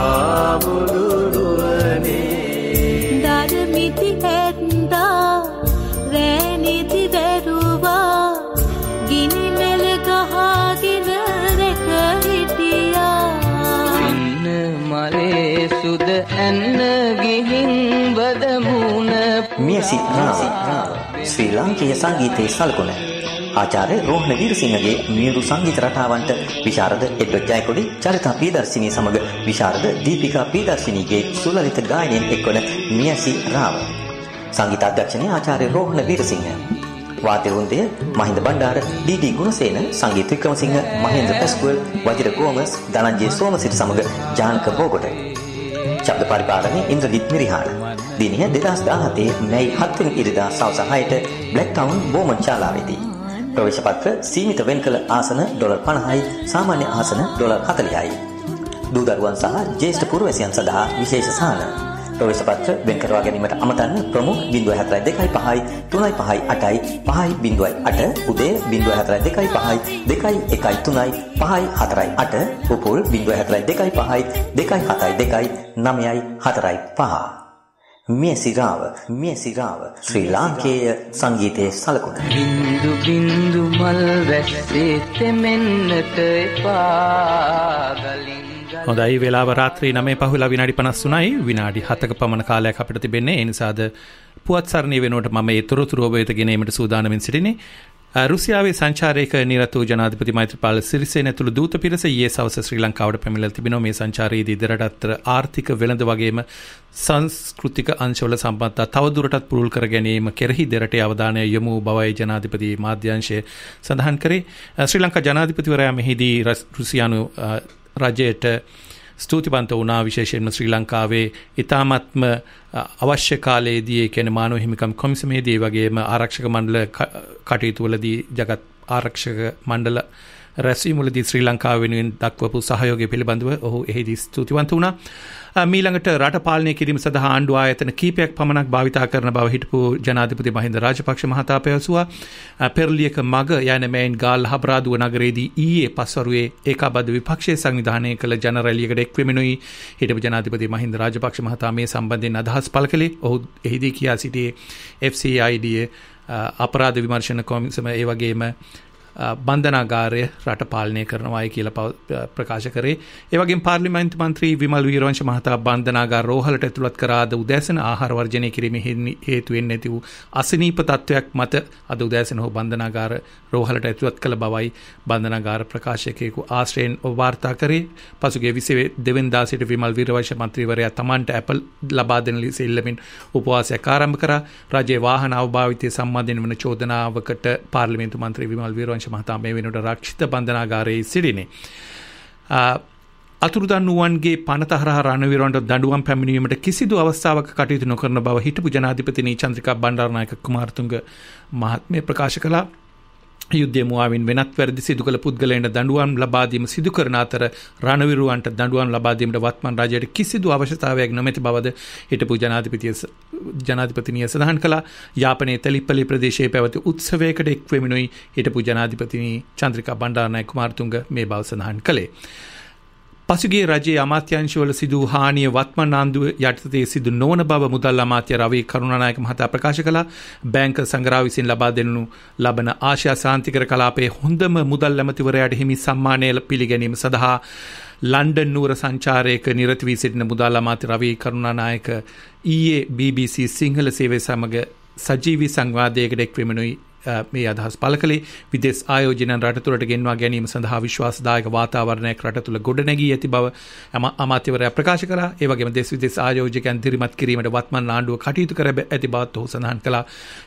ආමුදුරුවනේ ධර්මිති හැන්දා රැනිති වැරුවා ගිනි මෙල ගහගෙන රැක හිටියා ඉන්න මලේ සුද ඇන්න ගිහින් වදමුණ මියසි රාව ශ්‍රී ලාංකීය සංගීතයේ සලකුණ ආචාර්ය රෝහණ වීරසිංහගේ මියුරු සංගීත රටාවන්ට විශාරද එඩ්වඩ් ජයකොඩි චරිතා ප්‍රියදර්ශිනී සමග විශාරද දීපිකා ප්‍රියදර්ශිනීගේ සුලලිත ගායනයෙන් එක්වන මියසි රාව සංගීත අධ්‍යක්ෂණය ආචාර්ය රෝහණ වීරසිංහ වාද්‍ය වෘන්දය මහින්ද බණ්ඩාර ඩී.ඩී. ගුණසේන සංගීත වික්‍රමසිංහ මහේන්ද්‍ර පැස්කුවල් වජිර ගෝමස් ධනංජය සෝමසිරි සමග ජානක බෝගොට ශබ්ද පරිපාලනය ඉන්ද්‍රජිත් මිරිහාන දිනය දෙදහස් දාහතේ මැයි හත්වෙනි ඉරිදා සවස හයට බ්ලැක් ටවුන් බෝමන් ශාලාවේදී ප්‍රවේශ පත්‍ර සීමිත වෙන් කළ ආසන ඩොලර් පනහයි සාමාන්‍ය ආසන ඩොලර් හතළිහයි දූ දරුවන් සහ ජ්‍යෙෂ්ඨ පුරවැසියන් සඳහා විශේෂ සහන ප්‍රවේශ පත්‍ර වෙන් කරවා ගැනීමට අමතන්න ප්‍රමුඛ ज़ीरो सात दो पाँच तीन पाँच आठ पाँच ज़ीरो आठ උදේ ज़ीरो सात दो पाँच दो एक तीन पाँच चार आठ උපුල් ज़ीरो सात दो पाँच दो सात दो नौ चार पाँच මියසි රාව මියසි රාව ශ්‍රී ලාංකේය සංගීතයේ සලකුණ බින්දු බින්දු මල් වැස්සේ තෙමෙන්නට එපා ගලින් හොඳයි වෙලාව රාත්‍රී නවය පහුලා විනාඩි පනස් තුනයි විනාඩි හතක පමණ කාලයක් අපිට තිබෙන්නේ ඒ නිසාද පුවත් සරණිය වෙනුවට මම ඒ තොරතුරු ඔබ වෙත ගෙනීමට සූදානම්ින් සිටිනේ රුසියාවේ සංචාරයක නිරත වූ ජනාධිපති මෛත්‍රීපාල සිරිසේන ඇතුළු දූත පිරිස ඊයේ සවස ශ්‍රී ලංකාවට පැමිණලා තිබෙනවා මේ සංචාරයේදී දෙරටතර ආර්ථික වෙළඳ වගේම සංස්කෘතික අංශවල සම්බන්ධතා තවදුරටත් පුරුල් කර ගැනීම කෙරෙහි දෙරටේ අවධානය යොමු බවයි ජනාධිපති මාධ්‍යාංශය සඳහන් කරේ ශ්‍රී ලංකා ජනාධිපතිවරයා මෙහිදී රුසියානු රජයට ස්තුතිවන්ත වුණා විශේෂයෙන්ම ශ්‍රී ලංකාවේ ඉතාමත්ම අවශ්‍ය කාලයේදී ඒ කියන්නේ මානව හිමිකම් කොමිසමේදී වගේම ආරක්ෂක මණ්ඩල කටයුතු වලදී ජගත් ආරක්ෂක මණ්ඩල රැස්වීමවලදී ශ්‍රී ලංකාව වෙනුවෙන් දක්වපු සහයෝගය පිළිබඳව ඔහු එහිදී ස්තුතිවන්ත වුණා. මීළඟට රට පාලනය කිරීම සඳහා ආණ්ඩුව ආයතන කීපයක් පමණක් භාවිතා කරන බව හිටපු ජනාධිපති මහින්ද රාජපක්ෂ මහතා පැවසුවා. පෙරලියක මග යන මෙයින් ගාල් හබරාදුව නගරයේදී ඊයේ පස්වරුවේ ඒකාබද්ධ විපක්ෂයේ සංවිධානය කළ ජන රැලියකට එක්වෙමිනුයි හිටපු ජනාධිපති මහින්ද රාජපක්ෂ මහතා මේ සම්බන්ධයෙන් අදහස් පළ කළේ. ඔහු එහිදී කියා සිටියේ එෆ් සී ආයි ඩී අපරාධ විමර්ශන කොමිසම ඒ වගේම බන්ධනාගාරය රට පාලනය කරනවායි කියලා ප්‍රකාශ කරේ. ඒ වගේම පාර්ලිමේන්තු මන්ත්‍රී විමල් වීරවංශ මහතා බන්ධනාගාර රෝහලට ඇතුළත් කර අද උදෑසන ආහාර වර්ජනය කිරීමේ හේතු වෙන්නේ නැති වූ අසනීප තත්වයක් මත අද උදෑසන ඔහු බන්ධනාගාර රෝහලට ඇතුළත් කළ බවයි බන්ධනාගාර ප්‍රකාශකයෙකු ආශ්‍රයෙන් වාර්තා කරේ. පසුගිය විසි දෙවැනිදා සිට විමල් වීරවංශ මන්ත්‍රීවරයා තමන්ට ඇපල් ලබා දෙන ලෙස ඉල්ලමින් උපවාසයක් ආරම්භ කරා. රජයේ වාහන අවභාවිතය සම්බන්ධයෙන් වන චෝදනාවකට පාර්ලිමේන්තු මන්ත්‍රී විමල් වීරවංශ මහතා මේ වෙනකොට රක්ෂිත බන්ධනාගාරයේ සිටිනේ. අතුරුදන් වූවන්ගේ පනත හරහා රණවීරවන්ට දඬුවම් පැමිණීමට කිසිදු අවස්ථාවක කටයුතු නොකරන බව හිටපු ජනාධිපතිනි චන්ද්‍රිකා බණ්ඩාරනායක කුමාරතුංග මහත්මිය ප්‍රකාශ කළා. යුද්ධය මුවාවින් වෙනත් වැරදි සිදු කළ පුද්ගලයන්ට දඬුවම් ලබා දීම සිදු කරන අතර රණවිරුවන්ට දඬුවම් ලබා දීමට වත්මන් රජයට කිසිදු අවශ්‍යතාවයක් නොමැති බවද හිටපු ජනාධිපතිය ජනාධිපතිනිය සඳහන් කළා. යාපනයේ තෙලිප්පලි ප්‍රදේශයේ පැවති උත්සවයකට එක් වෙමිනුයි හිටපු ජනාධිපතිනි චන්ද්‍රිකා බණ්ඩාරනායක කුමාරතුංග මේ බව සඳහන් කළේ. පසුගිය රජයේ අමාත්‍යාංශවල සිදු හානිය වත්මන් ආණ්ඩුව යටතේ සිදු නොවන බව මුදල් අමාත්‍ය රවී කරුණානායක මහතා ප්‍රකාශ කළා. බැංක සංග්‍රහ විසින් ලබා දෙනු ලබන ආසියා ශාන්තිකර කලාපයේ හොඳම මුදල් ඇමතිවරයාට හිමි සම්මානය පිළිගැනීම සඳහා ලන්ඩන් නුවර සංචාරයක නිරත වී සිටින මුදල් අමාත්‍ය රවී කරුණානායක ඊයේ බී බී සී සිංහල සේවය සමග සජීවී සංවාදයකට එක්වෙමිනුයි මේ අදහස් පළ කළේ. විදේශ ආයෝජනයන් රට තුළට ගෙන්වා ගැනීම සඳහා විශ්වාසදායක වාතාවරණයක් රට තුළ ගොඩනැගී ඇති බව අමාත්‍යවරයා ප්‍රකාශ කළා. ඒ වගේම දේශ විදේශ ආයෝජකයන් දිරිමත් කිරීමට වත්මන් ආණ්ඩුව කටයුතු කර ඇති බවත් ඔහු සඳහන් කළා.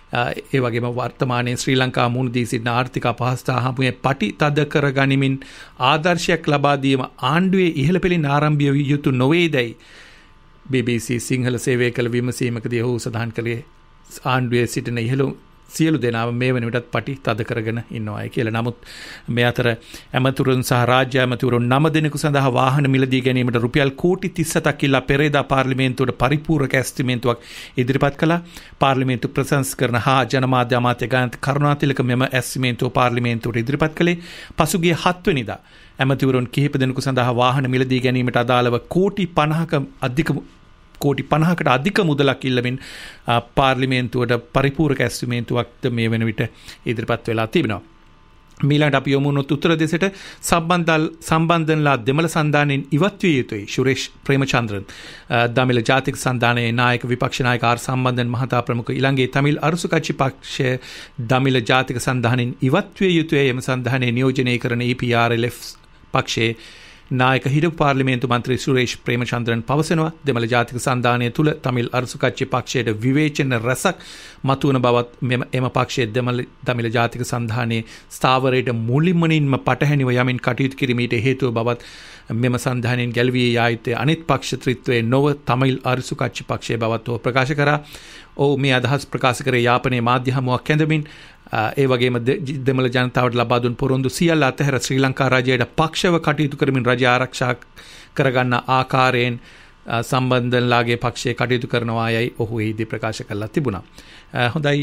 ඒ වගේම වර්තමානයේ ශ්‍රී ලංකා මුහුණ දී සිටින ආර්ථික අපහසුතා හමුවේ පටි තද කර ගනිමින් ආදර්ශයක් ලබා දීම ආණ්ඩුවේ ඉහළ පෙළින් ආරම්භය විය යුතු නොවේදයි බී බී සී සිංහල සේවය කළ විමසීමකදී ඔහු සඳහන් කළේ. ආණ්ඩුවේ සිටින ඉහළ සියලු දෙනාම මේ වන විටත් පටි තද කරගෙන ඉන්නවායි කියලා. නමුත් මේ අතර ඇමතුරුන් සහ රාජ්‍ය ඇමතුරුන් නම දෙනෙකු සඳහා වාහන මිලදී ගැනීමට රුපියල් කෝටි තිස් හතක් ඉල්ලා පෙරේදා පාර්ලිමේන්තුවට පරිපූර්ණක ඇස්තිමේන්තුවක් ඉදිරිපත් කළා. පාර්ලිමේන්තු ප්‍රසංස්කරණ හා ජනමාධ්‍ය අමාත්‍ය ගාන්ත කරුණාතිලක මෙම ඇස්තිමේන්තුව පාර්ලිමේන්තුවට ඉදිරිපත් කළේ. පසුගිය හත් වෙනිදා ඇමතිවරුන් කිහිප දෙනෙකු සඳහා වාහන මිලදී ගැනීමට අදාළව කෝටි පනහක අධික කෝටි පනහකට අධික මුදලක් ඉල්ලමින් පාර්ලිමේන්තුවට පරිපූර්ණක ඇස්තිමේන්තුවක්ද මේ වෙන විට ඉදිරිපත් වෙලා තිබෙනවා. මීළඟට අපි යමු වුණොත් උත්තර දෙසට සම්බන්ධල් සම්බන්ධන්ලා දෙමළ සන්ධානයෙන් ඉවත් විය යුතුයි. ශුරේෂ් ප්‍රේමචන්ද්‍රන් දමිළ ජාතික සන්ධානයේ නායක විපක්ෂ නායක ආර් සම්බන්ධන් මහතා ප්‍රමුඛ ඊළඟේ තමිල් අරුසු කච්චි පක්ෂය දමිළ ජාතික සන්ධානයෙන් ඉවත් විය යුතුයි. එම සන්ධානයේ නියෝජනය කරන E P R L F පක්ෂයේ නායක හිටපු පාර්ලිමේන්තු මන්ත්‍රී සුරේෂ් ප්‍රේමචන්ද්‍රන් පවසනවා දෙමළ ජාතික සන්ධානය තුළ තමිල් අරුසුකච්චි පක්ෂයට විවේචන රැසක් මතුවන බවත් මෙම එම පක්ෂයේ දෙමළ දමිළ ජාතික සන්ධානයේ ස්ථාවරයට මුලින්මනින්ම පටහැනිව යමින් කටයුතු කිරීමට හේතුව බවත් මෙම සන්ධානයෙන් ගැලවී යා යුත්තේ අනිත් පක්ෂ ත්‍රිත්වයේ නොව තමිල් අරුසුකච්චි පක්ෂයේ බවත් ඔහු ප්‍රකාශ කරා. ඔහු මේ අදහස් ප්‍රකාශ කරේ යාපනයේ මාධ්‍ය හමුවක් ඇඳමින් ඒ වගේම දෙමළ ජනතාවට ලබා දුන් පොරොන්දු සියල්ල අතහැර ශ්‍රී ලංකා රජයට පක්ෂව කටයුතු කරමින් රජය ආරක්ෂා කරගන්න ආකාරයෙන් සම්බන්ධන්ලාගේ පක්ෂයේ කටයුතු කරනවා යයි ඔහු එහිදී ප්‍රකාශ කළා තිබුණා. හොඳයි.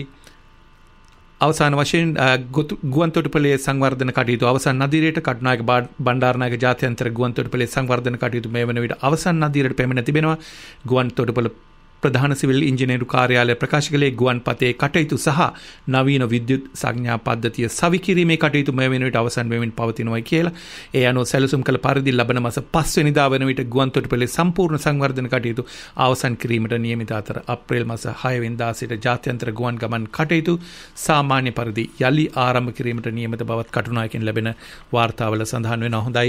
අවසාන වශයෙන් ගුවන්තොටුපළේ සංවර්ධන කටයුතු අවසන් නදීරයට කටුනායක බණ්ඩාරනායක ජාත්‍යන්තර ගුවන්තොටුපළේ සංවර්ධන කටයුතු මේ වන විට අවසන් නදීරයට පැමිණ තිබෙනවා. ගුවන්තොටුපළ ප්‍රධාන සිවිල් ඉංජිනේරු කාර්යාලය ප්‍රකාශ කළේ ගුවන් පතේ කටයුතු සහ නවීන විද්‍යුත් සංඥා පද්ධතිය සවිකිරීමේ කටයුතු මේ වෙන විට අවසන් වෙමින් පවතිනවා කියලා. ඒ අනුව සැලසුම් කළ පරිදි ලබන මාස පහ වෙනිදා වන විට ගුවන්තොටුපළේ සම්පූර්ණ සංවර්ධන කටයුතු අවසන් කිරීමට නියමිත අතර අප්‍රේල් මාස හය වෙනිදා සිට ජාත්‍යන්තර ගුවන් ගමන් කටයුතු සාමාන්‍ය පරිදි යලි ආරම්භ කිරීමට නියමිත බවත් කටුනායකෙන් ලැබෙන වාර්තාවල සඳහන් වෙනවා. හොඳයි.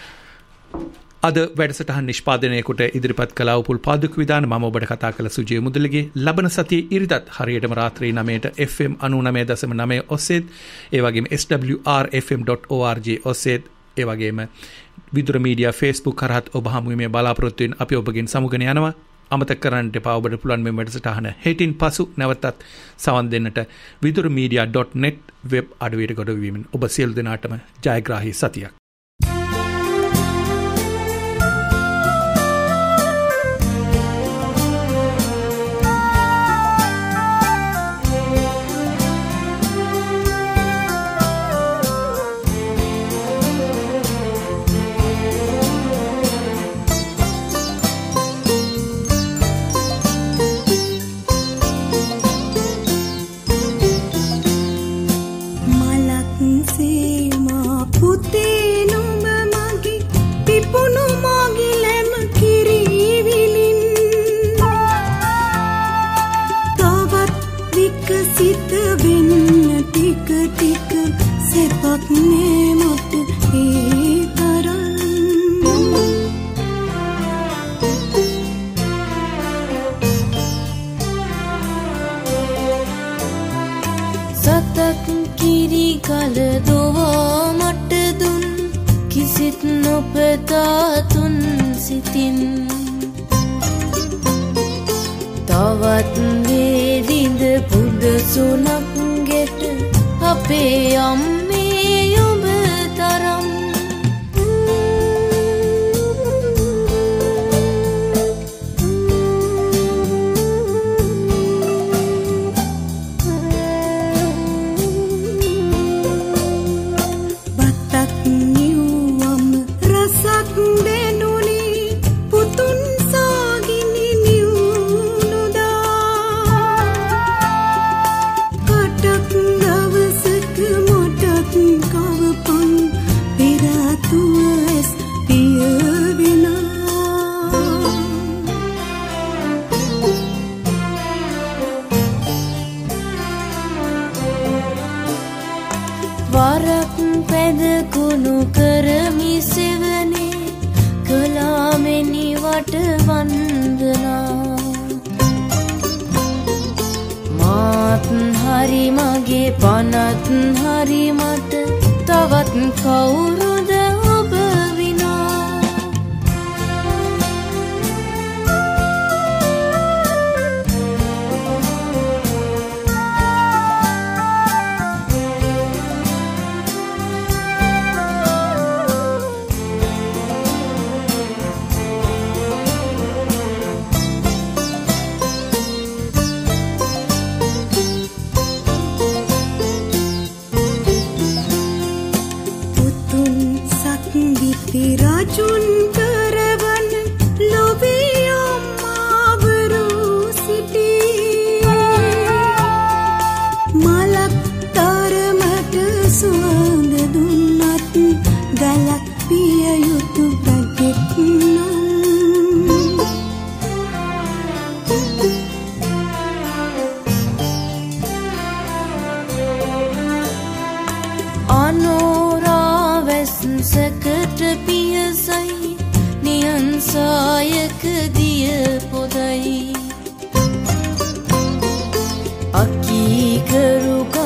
අද වැඩසටහන් නිෂ්පාදනය කොට ඉදිරිපත් කළ උපුල් පාදුක විධාන මම ඔබට කතා කළ සුජය මුදලිගේ ලබන සතියේ ඉරිදත් හරියටම රාත්‍රී නවයට F M ninety nine point nine ඔස්සේත් ඒ වගේම S W R F M dot O R G ඔස්සේත් ඒ වගේම විදුර මීඩියා ෆේස්බුක් කරහත් ඔබ හමුවීමේ බලාපොරොත්තු වෙන අපි ඔබගෙන් සමුගෙන යනවා. අමතක කරන්නට එපා ඔබට පුළුවන් මේ වැඩසටහන හෙටින් පසු නැවතත් සවන් දෙන්නට Widura Media dot net web අඩවියට ගොඩවීමෙන් ඔබ සියලු දෙනාටම ජයග්‍රාහී සතියක්. තවත් වේරිඳ පුද සුනක් ගෙට අපේ අපේ අම්මේ ඔබ තරම් වරක් පැදකුණු කරමි සෙවනේ කලාමෙනි වට වන්දනා මාත් හරි මගේ පනත් හරි මට තවත් කවුරුද ඔබ විනා රජුන් කරවන ලොවේ අම්මාවරු සිටී මලක් තරමට සුවඳ දුන්නත් ගලක් පිය යුතු බැගෙක් නම් අනෝරාවැස්සකට පියසයි නියන්සායක දිය පොදයි අකීකරු